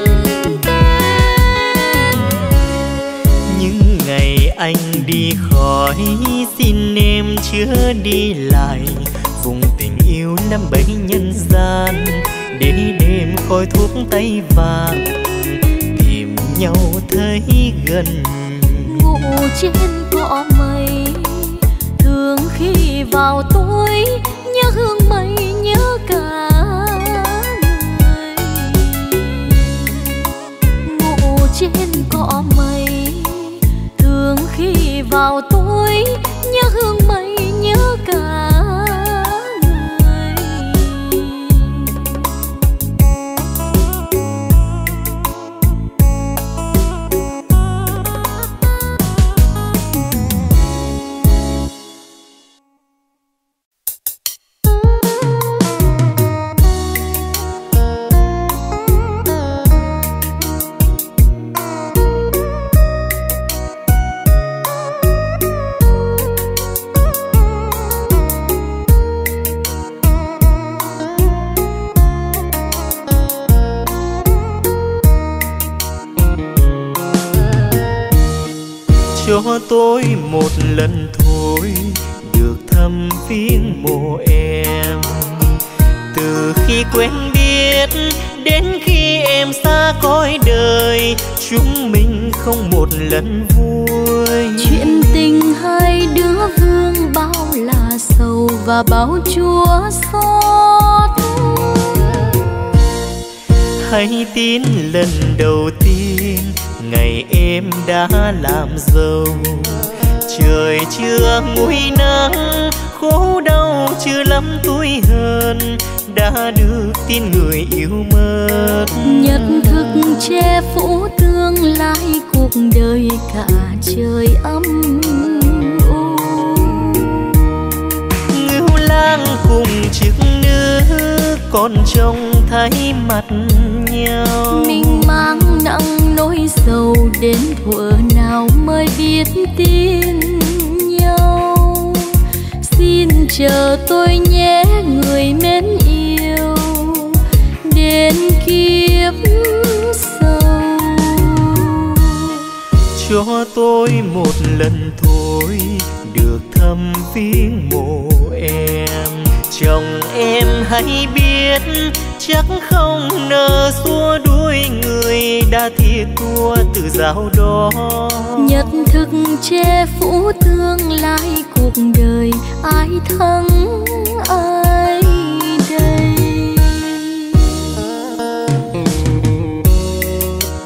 tên. Những ngày anh đi khỏi xin em chớ đi lại, vùng tình yêu lắm bấy nhân gian, để đêm khói thuốc tay vàng tìm nhau thấy gần. Ngủ trên cỏ mây thường khi vào tối, nhớ hương mây nhớ cả người. Ngủ trên cỏ mây thường khi vào tối, nhớ hương mây nhớ cả người. Cho tôi một lần thôi được thăm viếng mộ em, từ khi quen biết đến khi em xa cõi đời, chúng mình không một lần vui. Chuyện tình hai đứa vương bao là sầu và bao chua xót. Hãy tin lần đầu tiên ngày em đã làm dâu, trời chưa nguôi nắng, khổ đau chưa lắm tuổi hơn, đã được tin người yêu mất. Nhật thực che phủ tương lai cuộc đời cả trời âm u. Ngưu lang cùng chiếc nước còn trông thấy mặt nhau, mình mang nặng nỗi sầu đến thuở nào mới biết tin nhau. Xin chờ tôi nhé người mến yêu, đến kiếp sau. Cho tôi một lần thôi được thăm viếng mộ em, chồng em hãy biết chắc không nỡ xua đuổi người đã thiệt thua từ dạo đó. Nhật thực che phủ tương lai cuộc đời, ai thắng ai đây.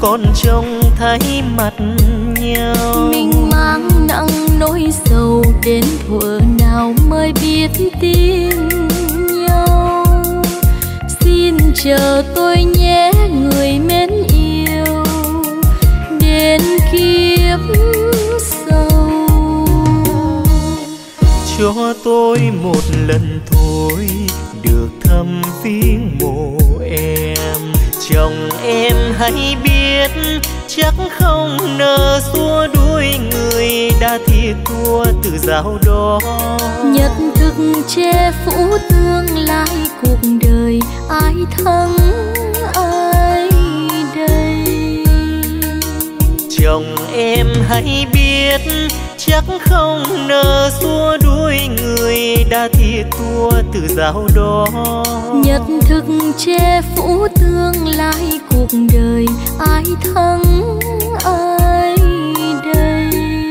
còn trông thấy mặt nhau. Mình mang nặng nỗi sầu đến thuở nào mới biết tin nhau. Xin chờ tôi nhé người mến yêu, đến kiếp sau. Cho tôi một lần thôi được thăm viếng mộ em. Chồng em hãy biết chắc không nỡ xua đuổi người đã thiệt thua từ dạo đó. Nhật thực che phủ tương lai cuộc đời, ai thắng ai đây. Chồng em hãy biết chắc không nỡ xua đuổi người đã thiệt thua từ dạo đó. Nhật thực che phủ tương lai cuộc đời, ai thắng ai đây.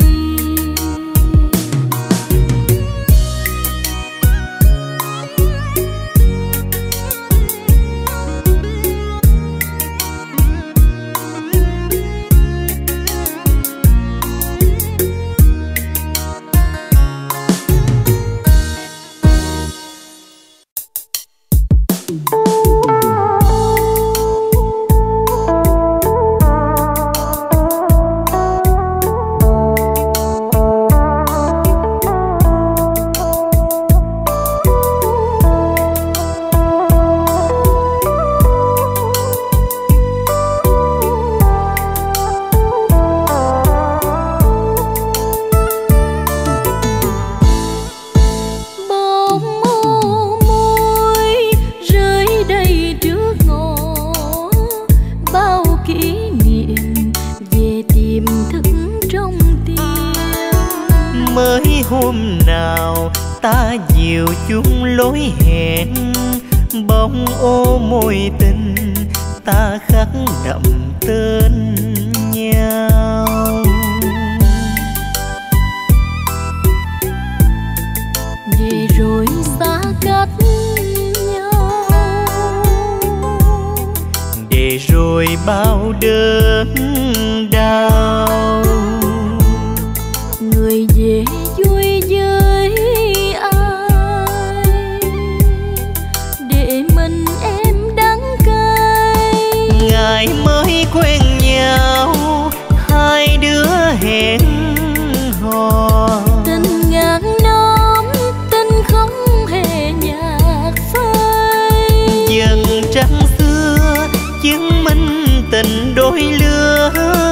Hôm nào ta nhiều chung lối hẹn, bóng ô môi tình ta khắc đậm tên nhau. Để rồi xa cách nhau, để rồi bao đớn đau. Người về vui với ai để mình em đắng cay. Ngày mới quen nhau hai đứa hẹn hò, tình ngàn năm tình không hề nhạt phai. dần trăng xưa chứng minh tình đôi lứa.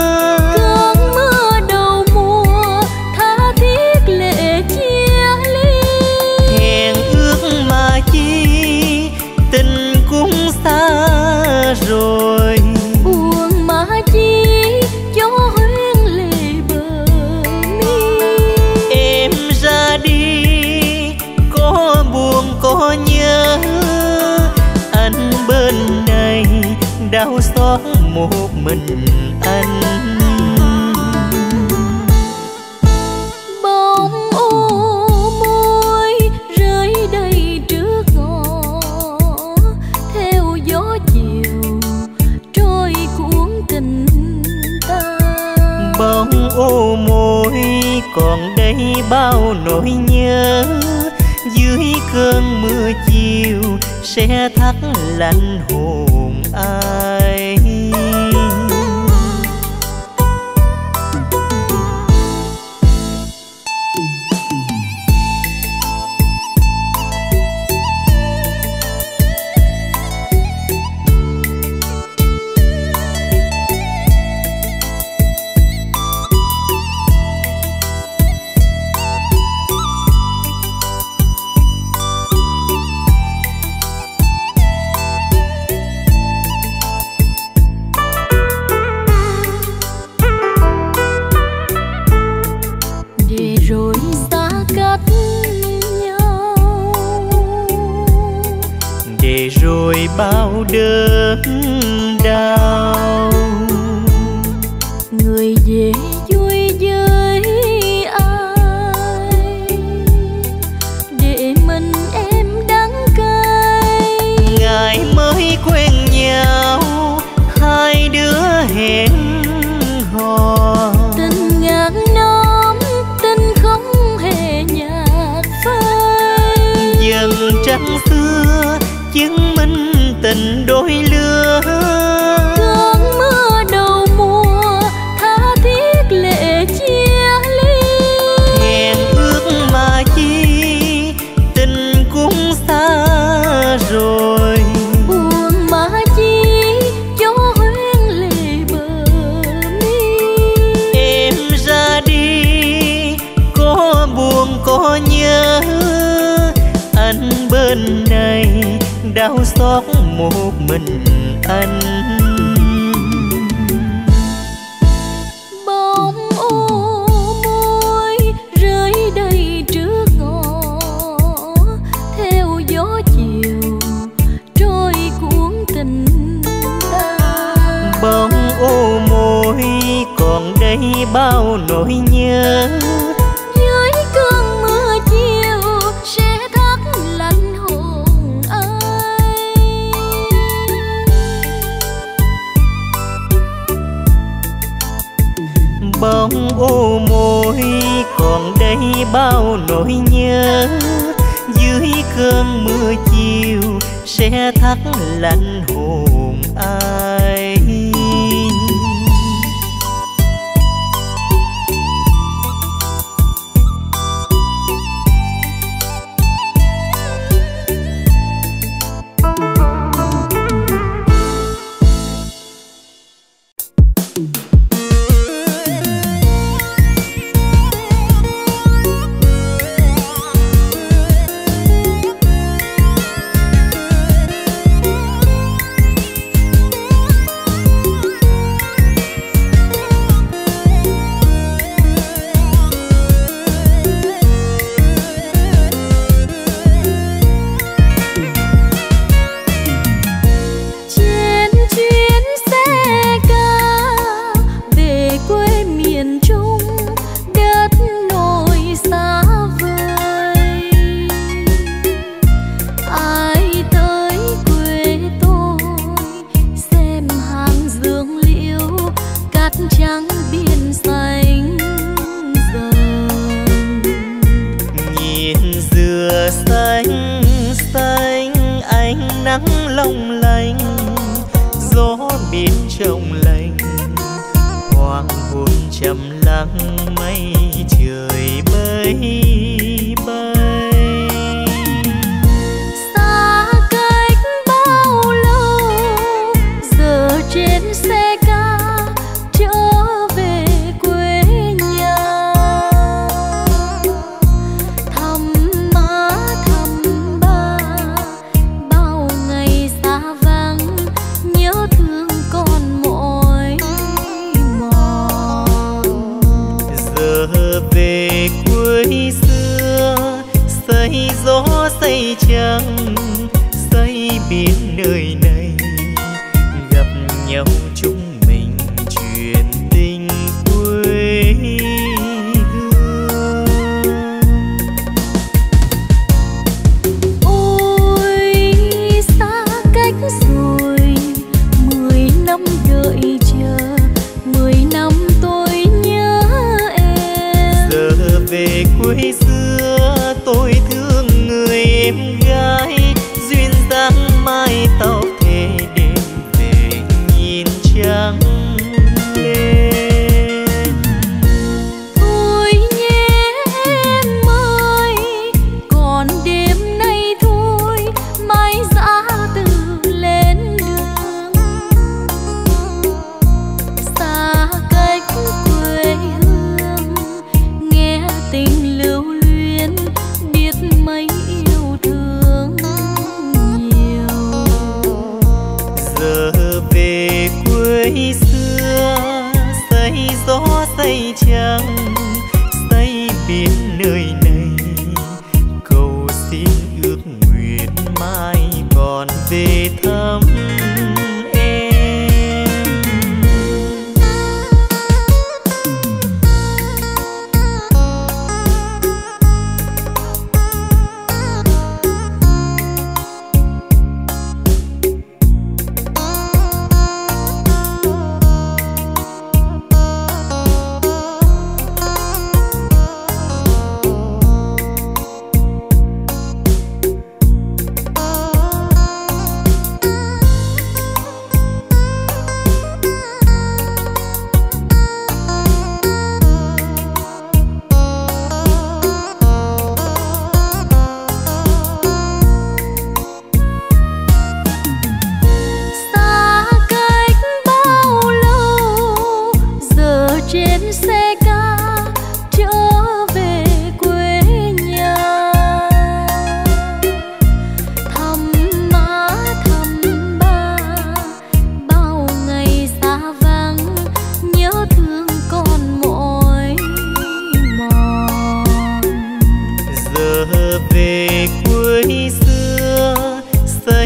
Rồi buồn mà chi gió hoen lệ bờ mi. Em ra đi có buồn có nhớ, anh bên này đau xót một mình anh. Bóng ô môi rơi đầy trước ngõ, theo gió chiều trôi cuốn tình ta. Bóng ô môi còn đây bao nỗi nhớ, dưới cơn mưa chiều sẽ thắt lạnh hồn ai. Rồi bao đớn đau, người về vui với ai để mình em đắng cay. ngày mới quen nhau hai đứa hẹn chứng minh tình đôi lứa. Cơn mưa đầu mùa tha thiết lệ chia ly, hẹn ước mà chi tình cũng xa rồi. buồn mà chi gió hoen lệ bờ mi. Em ra đi có buồn có nhớ, anh bên này đau xót một mình anh. Bóng ô môi rơi đầy trước ngõ, theo gió chiều trôi cuốn tình ta. Bóng ô môi còn đây bao nỗi nhớ, Dưới cơn mưa chiều sẽ thắt lạnh hồn ai. bóng ô môi còn đây bao nỗi nhớ. Dưới cơn mưa chiều sẽ thắt lạnh hồn ai. Nắng long lanh gió biển trong lành, hoàng hôn trầm lắng mây trời mây bay. Xa cách bao lâu giờ trên xe ca trở về quê nhà. Thăm má thăm ba bao ngày xa vắng, nhớ thương con mỏi mòn. Giờ về quê xưa xây gió xây trăng xây biển nơi này, gặp nhau chúng mình chuyện tình quê hương. Ôi xa cách rồi 10 năm đợi chờ, 10 năm tôi nhớ em. Giờ về quê xưa tôi thương người em gái duyên dáng mái tóc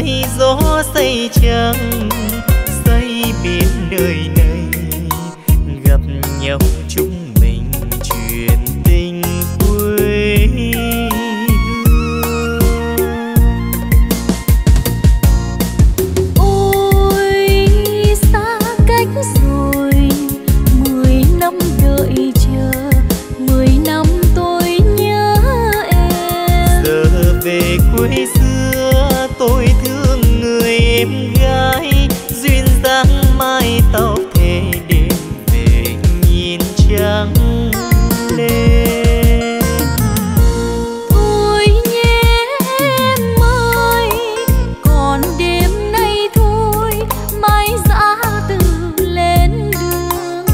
xây gió xây trăng, xây biển nơi này gặp nhau chúng mình truyền tình quê hương. Ôi xa cách rồi 10 năm đợi chờ, 10 năm tôi nhớ em. Giờ về quê xưa tôi thương người em gái, duyên dáng mái tóc thề đêm về nhìn trắng lên. Thôi nhé em ơi, còn đêm nay thôi, mai giã từ lên đường.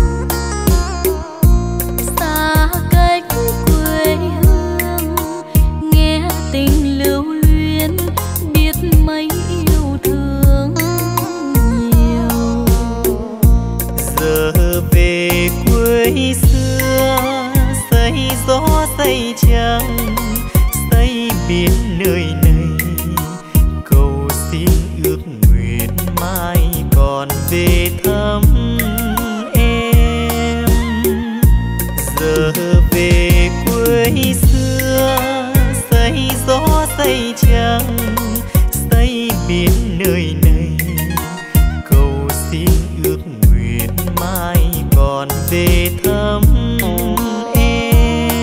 Xa cách quê hương, nghe tình lưu luyến, biết mấy yêu thương nhiều. Giờ về quê xưa xây gió xây trăng, xây biển nơi này cầu xin ước nguyện mai còn về thăm em. Giờ về quê xưa xây gió xây trăng, xây biển nơi này cầu xin ước nguyện mai còn về thăm em.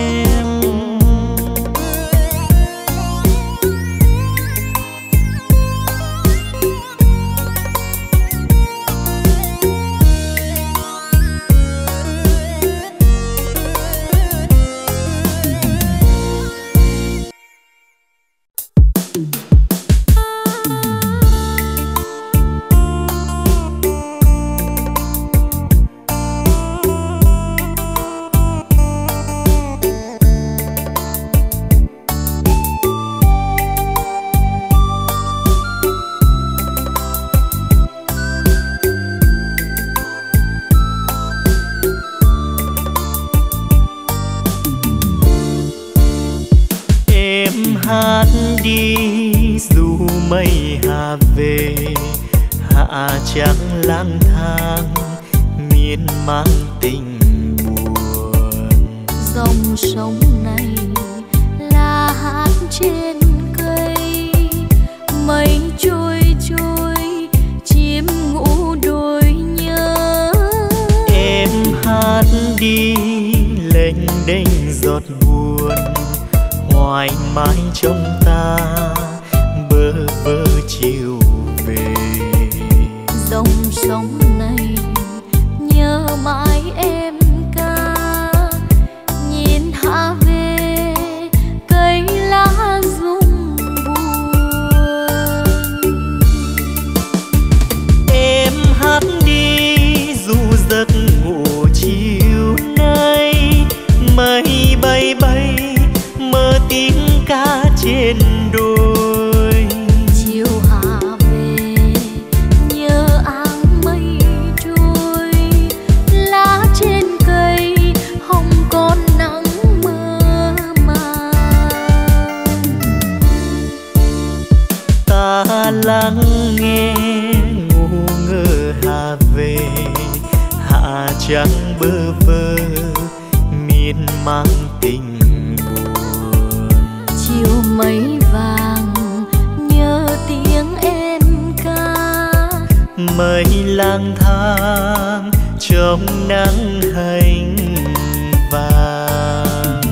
Hát đi dù mây hạ về, hạ trắng lang thang miên man tình buồn. Dòng sông này là hát trên cây, mây trôi trôi chim ngủ đôi nhớ. Em hát đi lênh đênh giọt buồn, hoài mãi trong ta bơ vơ chiều về. Dòng sông này nhớ mãi em ca, nhìn hạ về cây lá rung buồn. Em hát đi dù giấc ngủ chiều nay, mây bay bay mơ tiếng ca trên đồi. Chiều hạ về nhớ áng mây trôi, lá trên cây hồng còn nắng mơ màng. Ta lắng nghe ngu ngơ hạ về, hạ trắng bơ vơ miên man tình. Chiều mây vàng nhớ tiếng em ca, mây lang thang trong nắng hành vàng.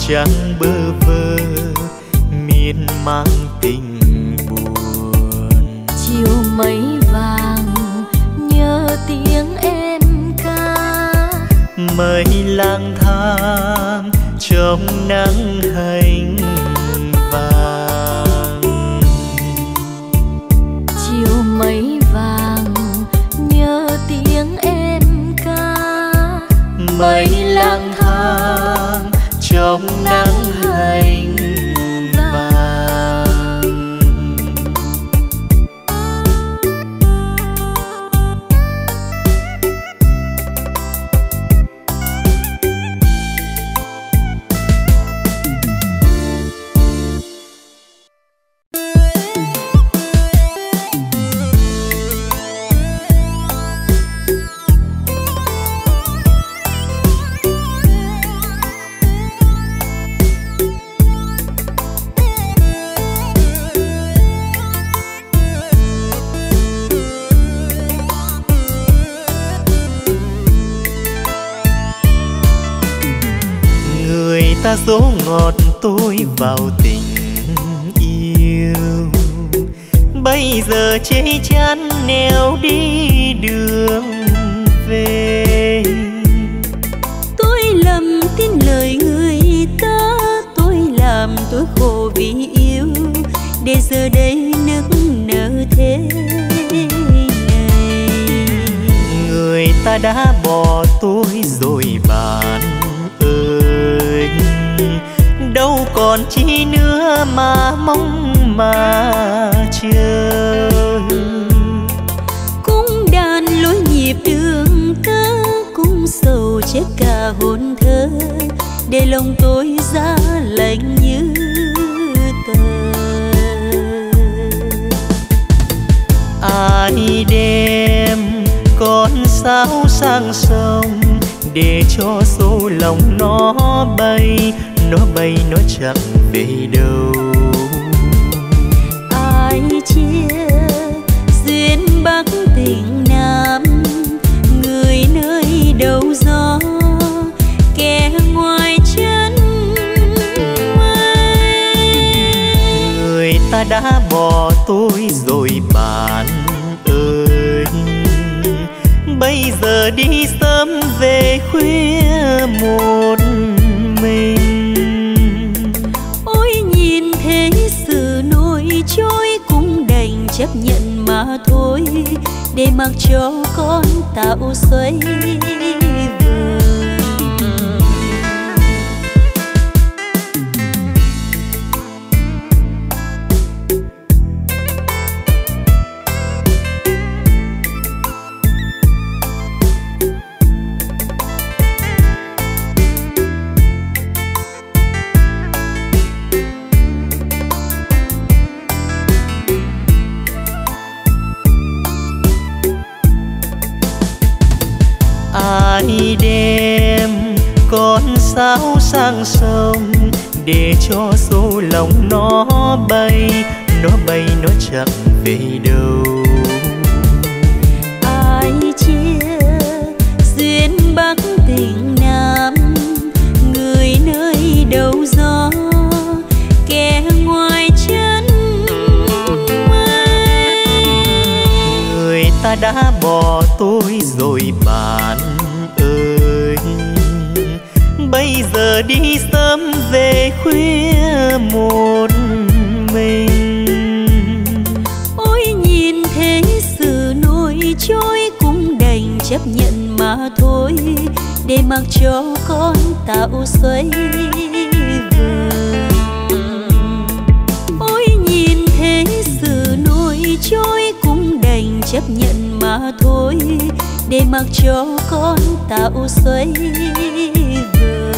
trăng bơ vơ miên man tình buồn. Chiều mây vàng nhớ tiếng em ca, mây lang thang trong nắng hành vàng. Chiều mây vàng nhớ tiếng em ca, mây lang thang trong nắng hành vàng. Ta dỗ ngọt tôi vào tình yêu, bây giờ chê chán nẻo đi đường về. Tôi lầm tin lời người ta, tôi làm tôi khổ vì yêu, để giờ đây nức nở thế này. Người ta đã bỏ tôi rồi bạn ơi, đâu còn chi nữa mà mong mà chờ. Cung đàn lối nhịp đường tơ, cung sầu chết cả hồn thơ, để lòng tôi giá lạnh như tờ. Ai đem con sáo sang sông, để cho số lòng nó bay nó chẳng về đâu. Ai chia duyên Bắc tình Nam, người nơi đầu gió, kẻ ngoài chân mây. Người ta đã bỏ tôi rồi bạn ơi, bây giờ đi sớm về khuya một mình. Ôi nhìn thế sự nổi trôi, cũng đành chấp nhận mà thôi, để mặc cho con tạo xoay vần. Ai đem con sáo sang sông, để cho số lòng nó bay nó chẳng về đâu. Ai chia duyên Bắc tình Nam, người nơi đầu gió, kẻ ngoài chân mây. Người ta đã bỏ tôi rồi bạn ơi, bây giờ đi sớm về khuya một mình. Ôi nhìn thế sự nổi trôi, cũng đành chấp nhận mà thôi, để mặc cho con tạo xoay vần. Ôi nhìn thế sự nổi trôi, cũng đành chấp nhận mà thôi, để mặc cho con tạo xoay vần.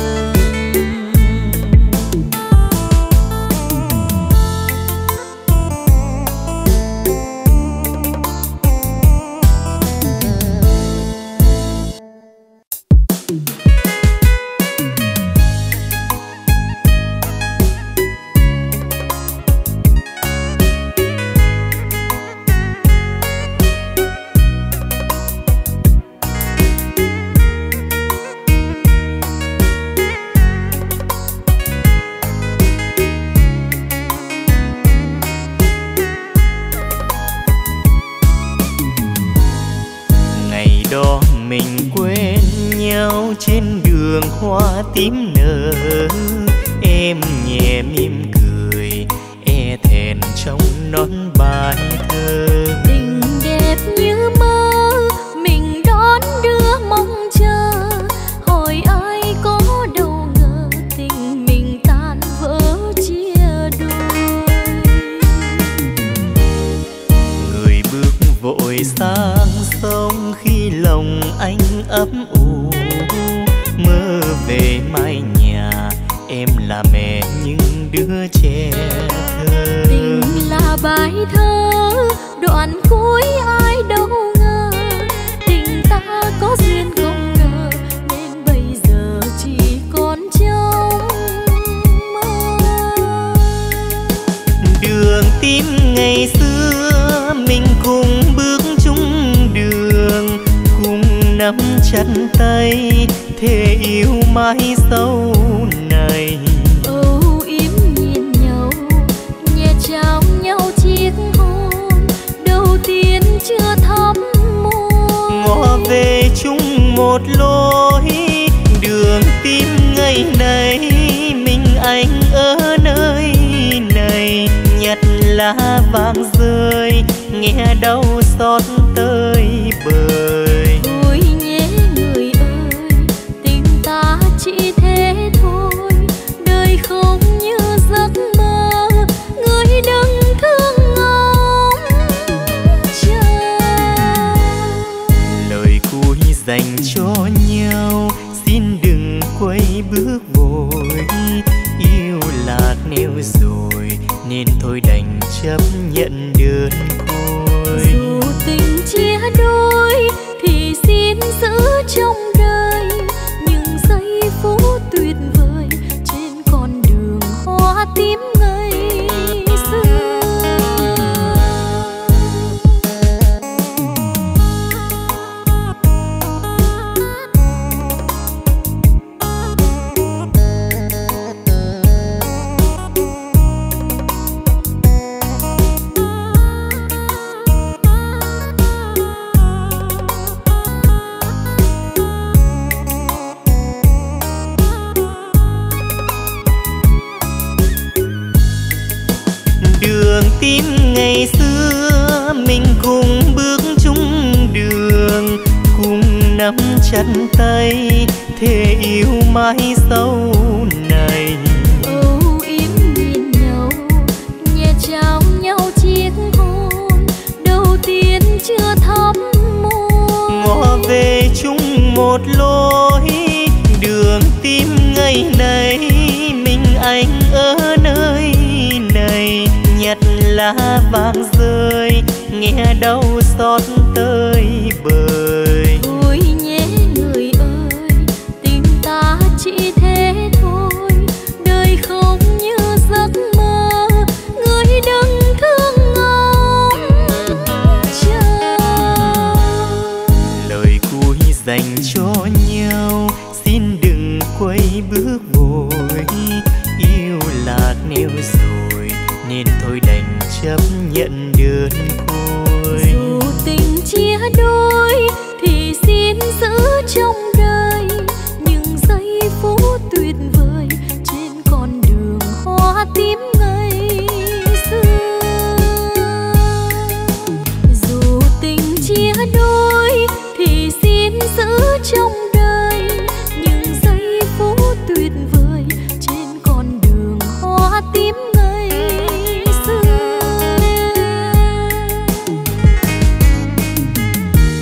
trên đường hoa tím nở, em nhẹ mỉm cười e thẹn trong nón bài thơ. Tình đẹp như mơ mình đón đưa mong chờ, hỏi ai có đâu ngờ tình mình tan vỡ chia đôi. Người bước vội sang sông khi lòng anh ấp ủ, mơ về mái nhà em là mẹ những đứa trẻ thơ. Tình là bài thơ đoạn cuối ai đâu ngờ, tình ta có duyên không ngờ nên bây giờ chỉ còn trong mơ. Đường tím ngày xưa mình cùng bước chung đường, cùng nắm chặt tay thề yêu mãi sau này. Âu yếm nhìn nhau nhẹ trao nhau chiếc hôn đầu tiên chưa thắm môi. Ngõ về chung một lối đường tím ngày nay, mình anh ở nơi này nhặt lá vàng rơi nghe đau xót tơi bời. Thôi nhé người ơi tình ta chỉ thế thôi, đời không như giấc mơ, người đừng thương ngóng chờ. Lời cuối dành cho nhau xin đừng quay bước vội, yêu lạc neo rồi nên thôi đành chấp nhận đơn côi. Dù tình chia đôi thì xin giữ trong đời những giây phút tuyệt vời trên con đường hoa tím ngày xưa. Đường tím ngày xưa mình cùng bước chung đường, cùng nắm chặt tay thề yêu mãi sau này. Âu yếm nhìn nhau nhẹ trao nhau chiếc hôn đầu tiên chưa thắm môi. Ngõ về chung một lối đường tím ngày nay, mình anh ở nơi này nhặt lá vàng rơi nghe đau xót tơi bời. Thôi nhé người ơi tình ta chỉ thế thôi, đời không như giấc mơ, người đừng thương ngóng chờ. Lời cuối dành cho nhau xin đừng quay bước vội, yêu lạc neo rồi nên thôi đành chấp nhận đơn côi. Dù tình chia đôi thì xin giữ trong đời những giây phút tuyệt vời trên con đường hoa tím ngày xưa. Dù tình chia đôi thì xin giữ trong đời những giây phút tuyệt vời trên con đường hoa tím ngày xưa.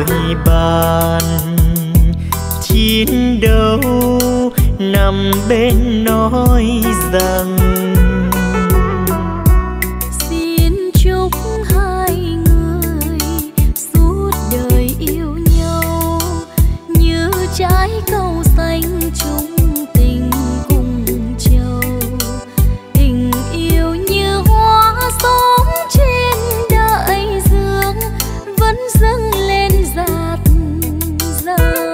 người bạn chiến đấu nằm bên nói rằng xin chúc hai người suốt đời yêu nhau như trái cầu xanh chung tình cùng châu. Tình yêu như hoa sống trên đại dương vẫn dâng lên dạt dào.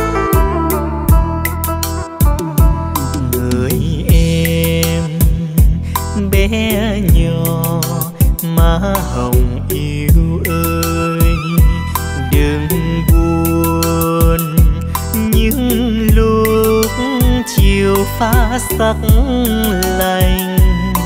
Người em bé nhỏ má hồng yêu ơi, đừng buồn những lúc chiều pha sắc lành.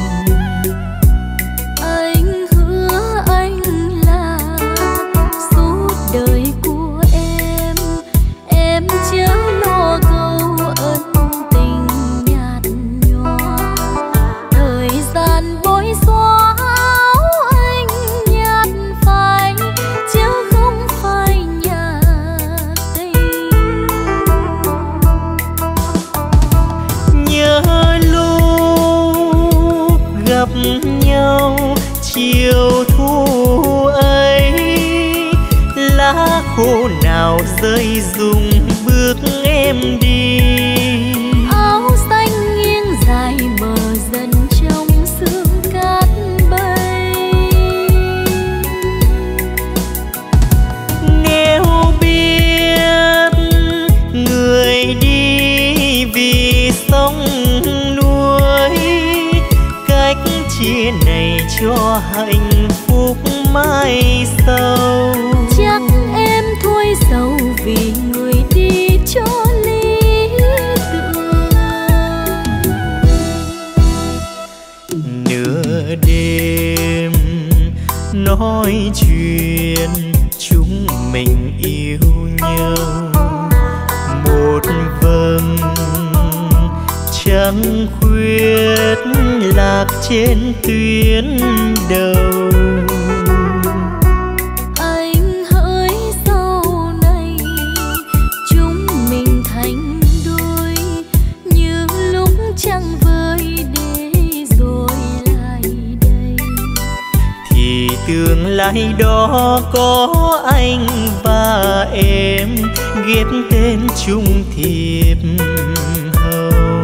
Anh hứa anh là suốt đời của em chớ lo câu ân tình nhạt nhòa. Thời gian bối xóa áo anh nhạt phai chứ không phải nhạt tình. Nhớ lúc gặp nhau chiều thu ấy, lá khô nào rơi rụng bước em đi. Áo xanh nghiêng dài mờ dần trong sương cát bay. Nếu biết người đi vì sông núi, cách chia này cho hạnh phúc mai sau. Chắc em thôi sầu vì người đi cho lý tưởng. Nửa đêm nói chuyện chúng mình yêu nhau, một vầng trăng khuyết lạc trên tuyến đầu. Anh hỡi sau này chúng mình thành đôi như lúc trăng vơi để rồi lại đây. Thì tương lai đó có anh và em ghép tên chung thiệp hồng.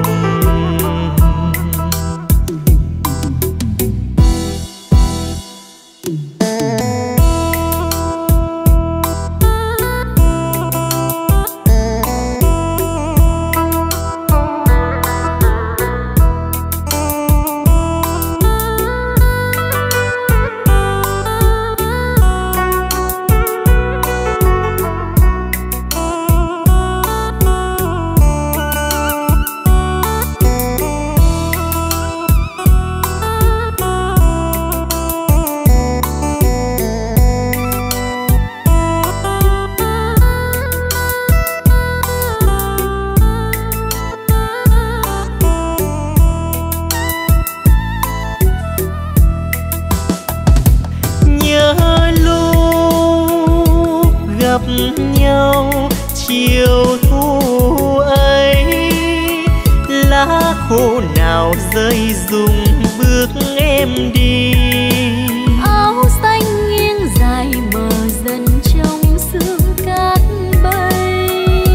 Gặp nhau chiều thu ấy, lá khô nào rơi rụng bước em đi. Áo xanh nghiêng dài mờ dần trong sương cát bay.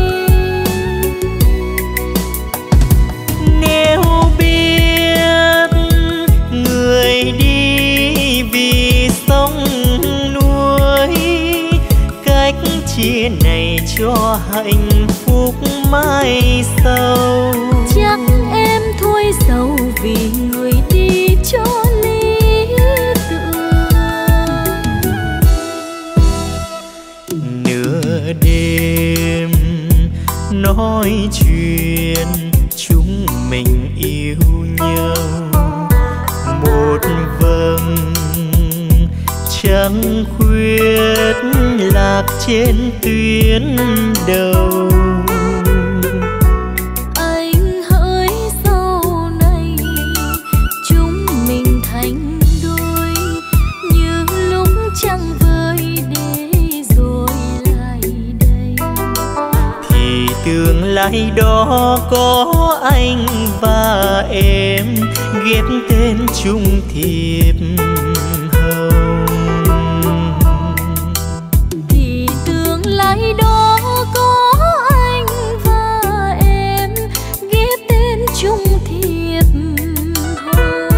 Nếu biết người đi vì sông núi, cách chia này cho hạnh phúc mai sau. Chắc em thôi sầu vì người đi cho lý tưởng. Nửa đêm nói chuyện chúng mình yêu nhau, một vầng trăng khuyết lạc trên tuyến đầu. Anh hỡi sau này chúng mình thành đôi như lúc trăng vơi để rồi lại lại đó có anh và em ghép tên chung thiệp hồng. Thì tương lai đó có anh và em ghép tên chung thiệp hồng.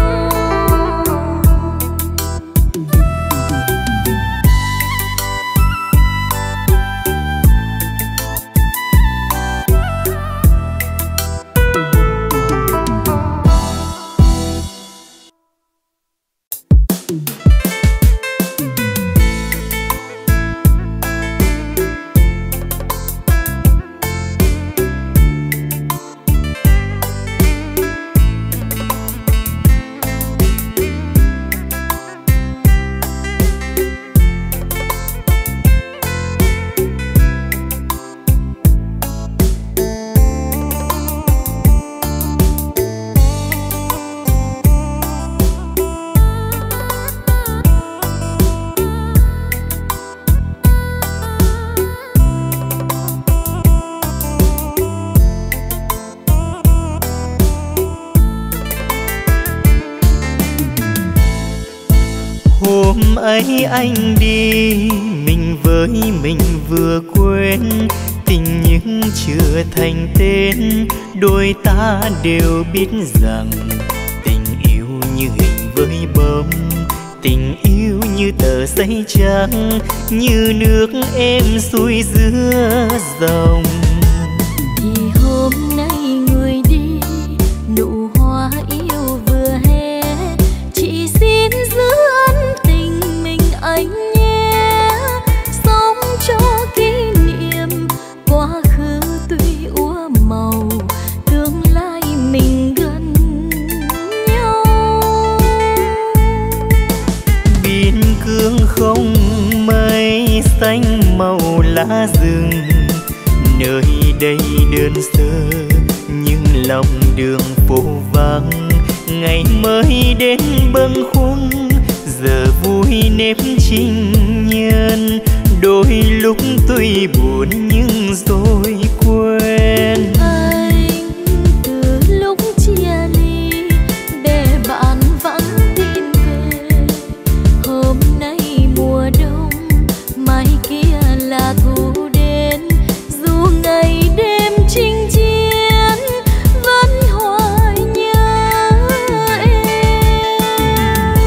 Hôm ấy anh đi mình với mình vừa quên, tình nhưng chưa thành tên. Đôi ta đều biết rằng tình yêu như hình với bóng, tình yêu như tờ giấy trắng, như nước êm xuôi giữa dòng. Thì hôm nay người đi nụ hoa yêu vừa hé, chị xin giữ ân tình mình anh nhé. Sống cho kỷ niệm quá khứ tuy úa màu, tương lai mình gần nhau. Biên cương không mây xanh màu lá rừng, nơi đây đơn sơ nhưng lòng đường phố vắng. Ngày mới đến bâng khuâng giờ vui nếp trinh nhân, đôi lúc tuy buồn nhưng rồi quên. Anh từ lúc chia ly để bạn vắng tin về, hôm nay mùa đông mai kia là thu đến. Dù ngày đêm chinh chiến vẫn hoài nhớ em.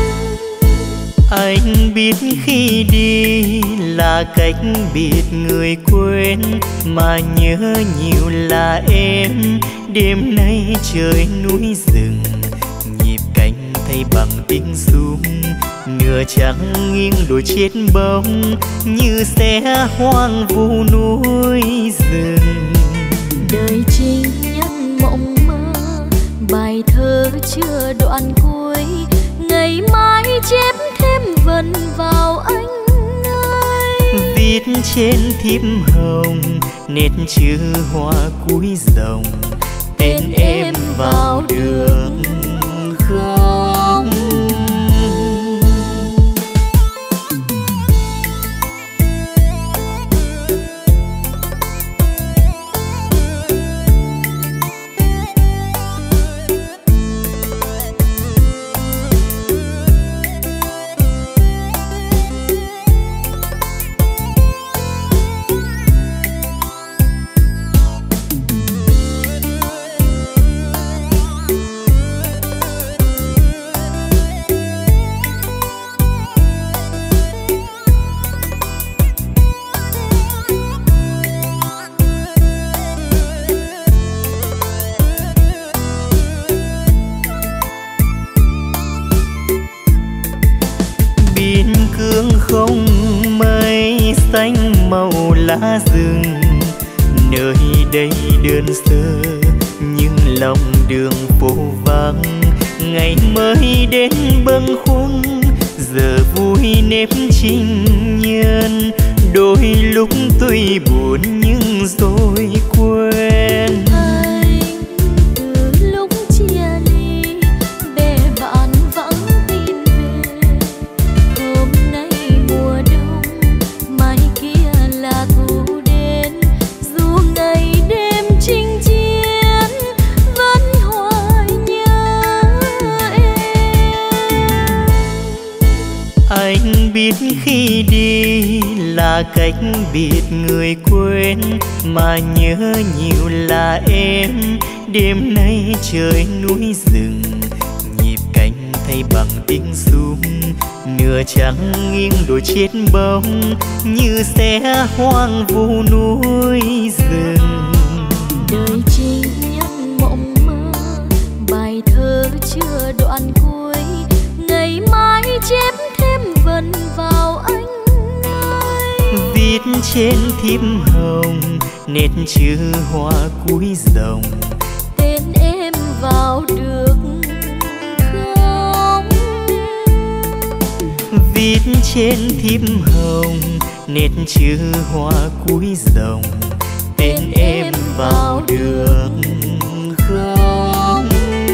Anh biết khi đi là cách biệt người quên, mà nhớ nhiều là em. Đêm nay trời núi rừng, nhịp cánh thay bằng tiếng súng, nửa trắng nghiêng đôi chết bóng, như xe hoang vu núi rừng. Đời trinh nhân mộng mơ, bài thơ chưa đoạn cuối, ngày mai chép thêm vần vào anh ơi. Viết trên thiếp hồng nét chữ hoa cuối dòng, tên em vào đường không. Không mây xanh màu lá rừng, nơi đây đơn sơ nhưng lòng đường phố vắng. Ngày mới đến bâng khuâng giờ vui nếp trinh nhân, đôi lúc tuy buồn nhưng rồi quên. Anh từ lúc chia ly để bạn vắng tin về, hôm nay mùa đông mai kia là thu đến. Dù ngày đêm chinh khi đi là cách biệt người quên, mà nhớ nhiều là em. Đêm nay trời núi rừng, nhịp cánh thay bằng tiếng súng, nửa trắng nghiêng đôi chết bóng, như xe hoang vu núi rừng. Đời chỉ nhân mộng mơ, bài thơ chưa đoạn cuối, ngày mai chép thêm vần vào anh ơi. Viết trên thiếp hồng, nét chữ hoa cuối dòng, tên em vào được không? viết trên thiếp hồng, nét chữ hoa cuối dòng, tên em vào được không?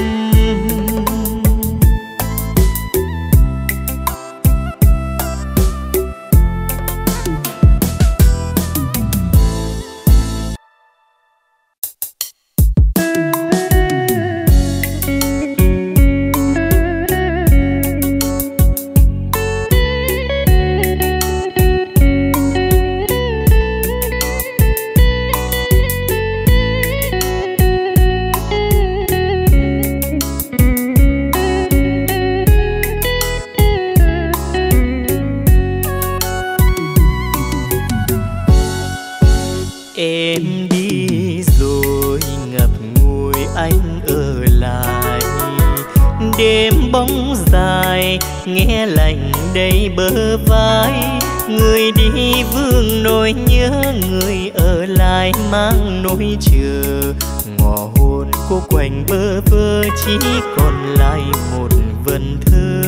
Em đi rồi ngập ngùi anh ở lại, đêm bóng dài nghe lạnh đầy bờ vai. Người đi vương nỗi nhớ, người ở lại mang nỗi chờ. Ngọ hôn cô quạnh bơ vơ, chỉ còn lại một vần thơ.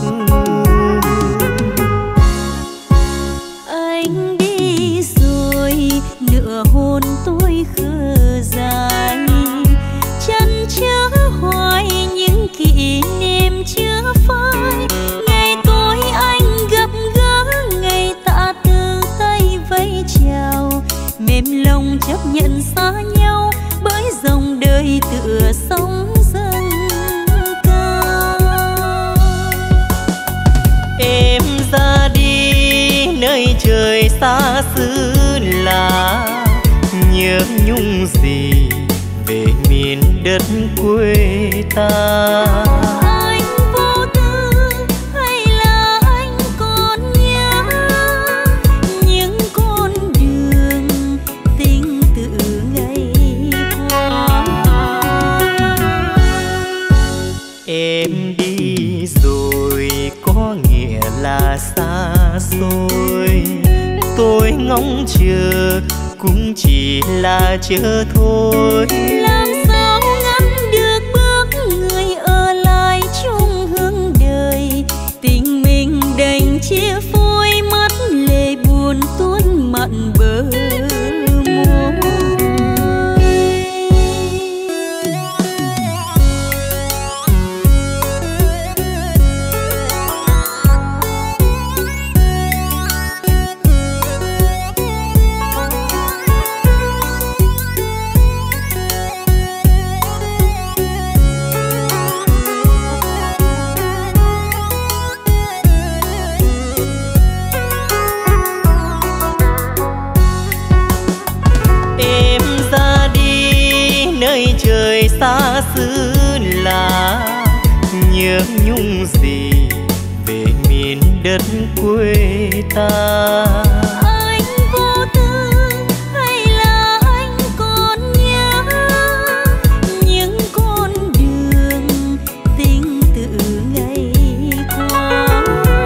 Anh đi rồi, nửa hôn tôi khờ dài, chân chứa hoài những kỷ niệm chưa phai. Ngày tối anh gặp gỡ, ngày tạ từ tay vẫy chào, mềm lòng chấp nhận xa nhau bởi dòng đời tựa sóng dâng cao. Em ra đi nơi trời xa xứ lạ, nhớ nhung gì về miền đất quê ta. Anh vô tư hay là anh còn nhớ những con đường tình tự ngày qua? Em đi rồi có nghĩa là xa xôi, tôi ngóng chờ cũng chỉ là chờ thôi. Làm sao ngăn được bước người ở lại chung hướng đời, tình mình đành chia phôi, mắt lệ buồn tuôn mặn bờ môi. Xa xứ lạ, nhớ nhung gì về miền đất quê ta. Anh vô tư hay là anh còn nhớ những con đường tình tự ngày qua?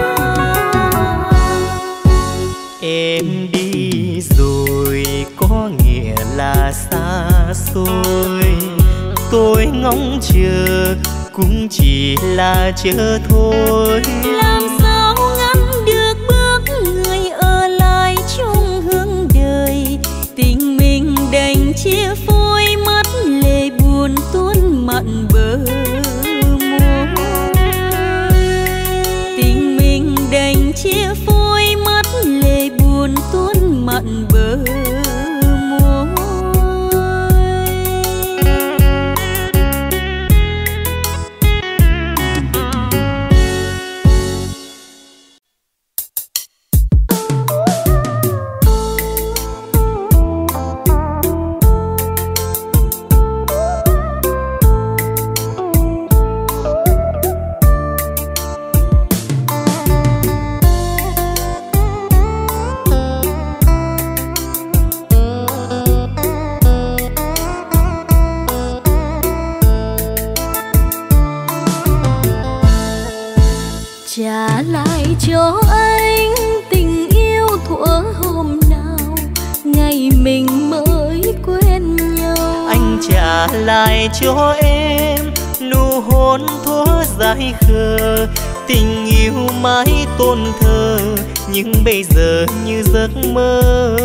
Em đi rồi có nghĩa là xa xôi, tôi ngóng chờ cũng chỉ là chờ thôi. Làm sao ngăn được bước người ở lại chung hướng đời, tình mình đành chia phôi, mắt lệ buồn tuôn mặn bờ môi. Tình mình đành chia phôi, mắt lệ buồn tuôn mặn bờ môi. mình mới quen nhau. Anh trả lại cho em nụ hôn thuở dại khờ, tình yêu mãi tôn thờ nhưng bây giờ như giấc mơ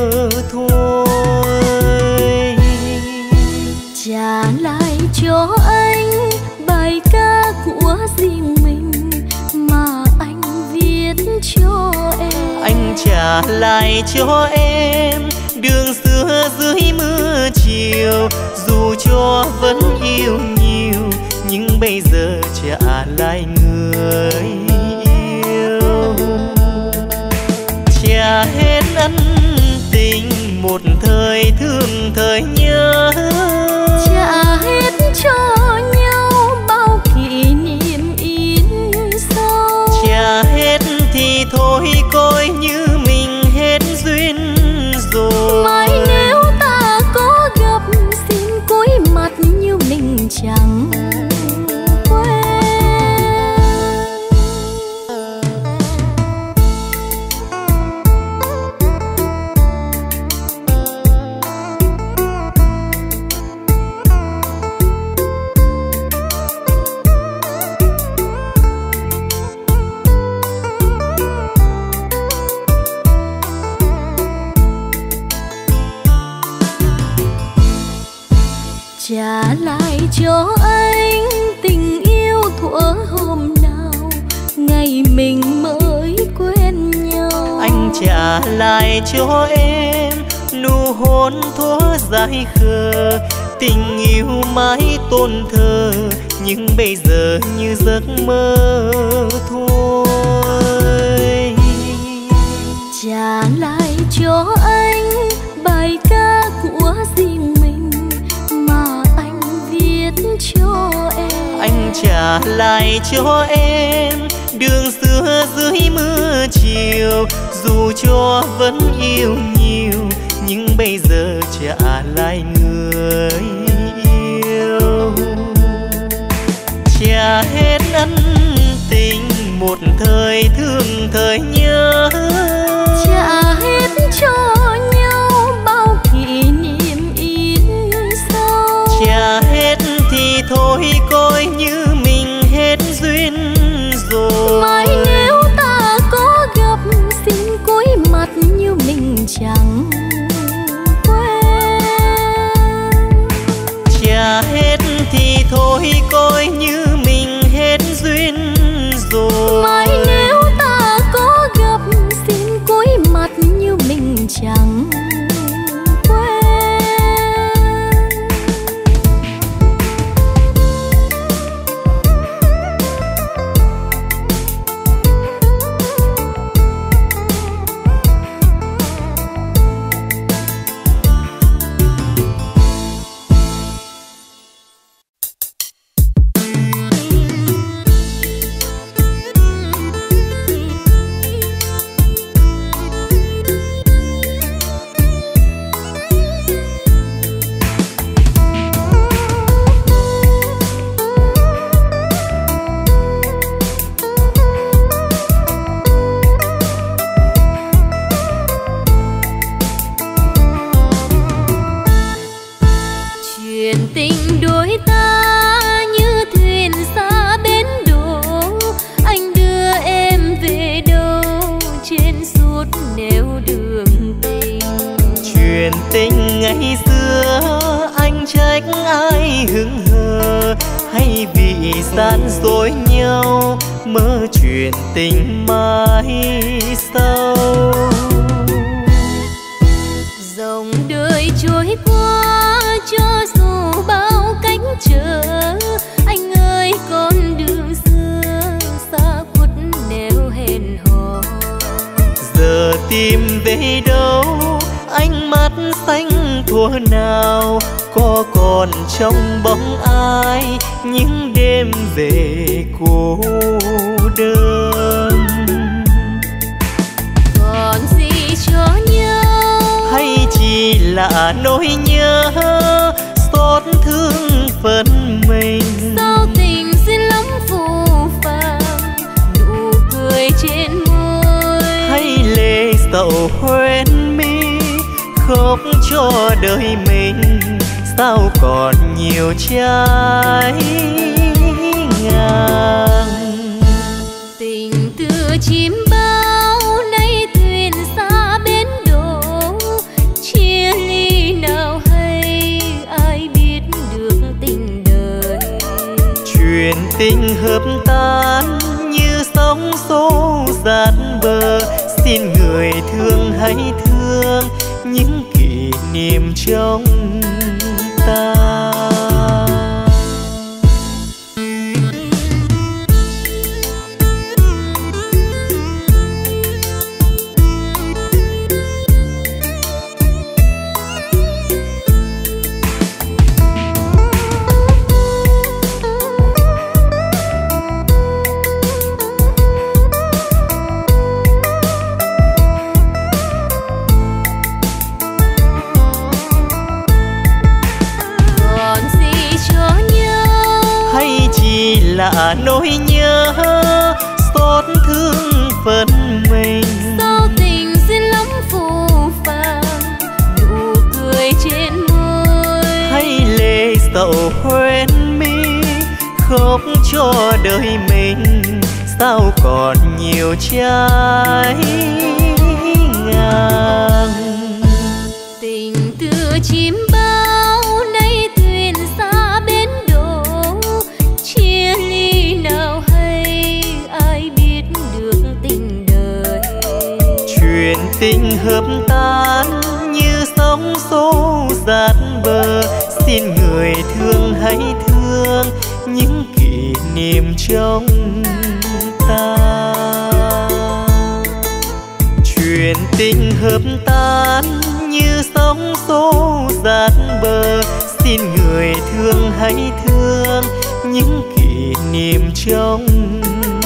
thôi. Trả lại cho anh bài ca của riêng mình mà anh viết cho em. Anh trả lại cho em đường xưa dưới mưa chiều, dù cho vẫn yêu nhiều nhưng bây giờ trả lại người yêu. Trả hết ân tình một thời thương thời nhớ, trả hết cho nhau bao kỷ niệm in sâu. Trả hết thì thôi coi như mình hết duyên rồi. Mai nếu ta có gặp xin cúi mặt như mình chẳng trả lại cho anh tình yêu thuở hôm nào ngày mình mới quen nhau. Anh trả lại cho em nụ hôn thuở dại khờ, tình yêu mãi tôn thờ nhưng bây giờ như giấc mơ thôi. Trả lại cho anh bài ca của riêng mình mà anh viết cho em. Anh trả lại cho em đường xưa dưới mưa chiều, dù cho vẫn yêu nhiều nhưng bây giờ trả lại người yêu. Trả hết ân tình một thời thương thời nhớ, trả hết cho nhau bao kỷ niệm in sâu. Trả hết thì thôi coi như mình hết duyên rồi. Mai nếu ta có gặp xin cúi mặt như mình chẳng quen. Trả hết thì thôi coi như mình hết duyên rồi. Mai nếu ta có gặp xin cúi mặt như mình chẳng ngày xưa anh trách ai hững hờ, hay vì gian dối nhau mơ chuyện tình mãi sau. Dòng đời trôi qua cho dù bao cách trở, anh ơi con đường xưa xa khuất nẻo hẹn hò. Giờ tìm về đâu ánh mắt xanh thuở nào, có còn trong bóng ai những đêm về cô đơn. Còn gì cho nhau hay chỉ là nỗi nhớ xót thương phần mình. sao tình xin lắm phù phàng, nụ cười trên môi hay lệ sầu hoen mi khóc cho đời mình sao còn nhiều trái ngang. Tình từ chim bao nay thuyền xa bến đổ, chia ly nào hay ai biết được tình đời. Chuyện tình hợp tan như sóng xô dạt bờ, xin người thương hãy thương những kỷ niệm trong ta. Là nỗi nhớ xót thương phận mình, sao tình xin lắm phù phàng nụ cười trên môi. hay lệ sầu hoen mi khóc cho đời mình sao còn nhiều trái ngang. Tình từ chim bao nay thuyền xa bến đổ, chia ly nào hay ai biết được tình đời. Chuyện tình hợp tan như sóng xô dạt bờ, xin người thương hãy thương những kỷ niệm trong ta. Chuyện tình hợp tan như sóng xô dạt bờ, xin người thương hãy thương những kỷ niệm trong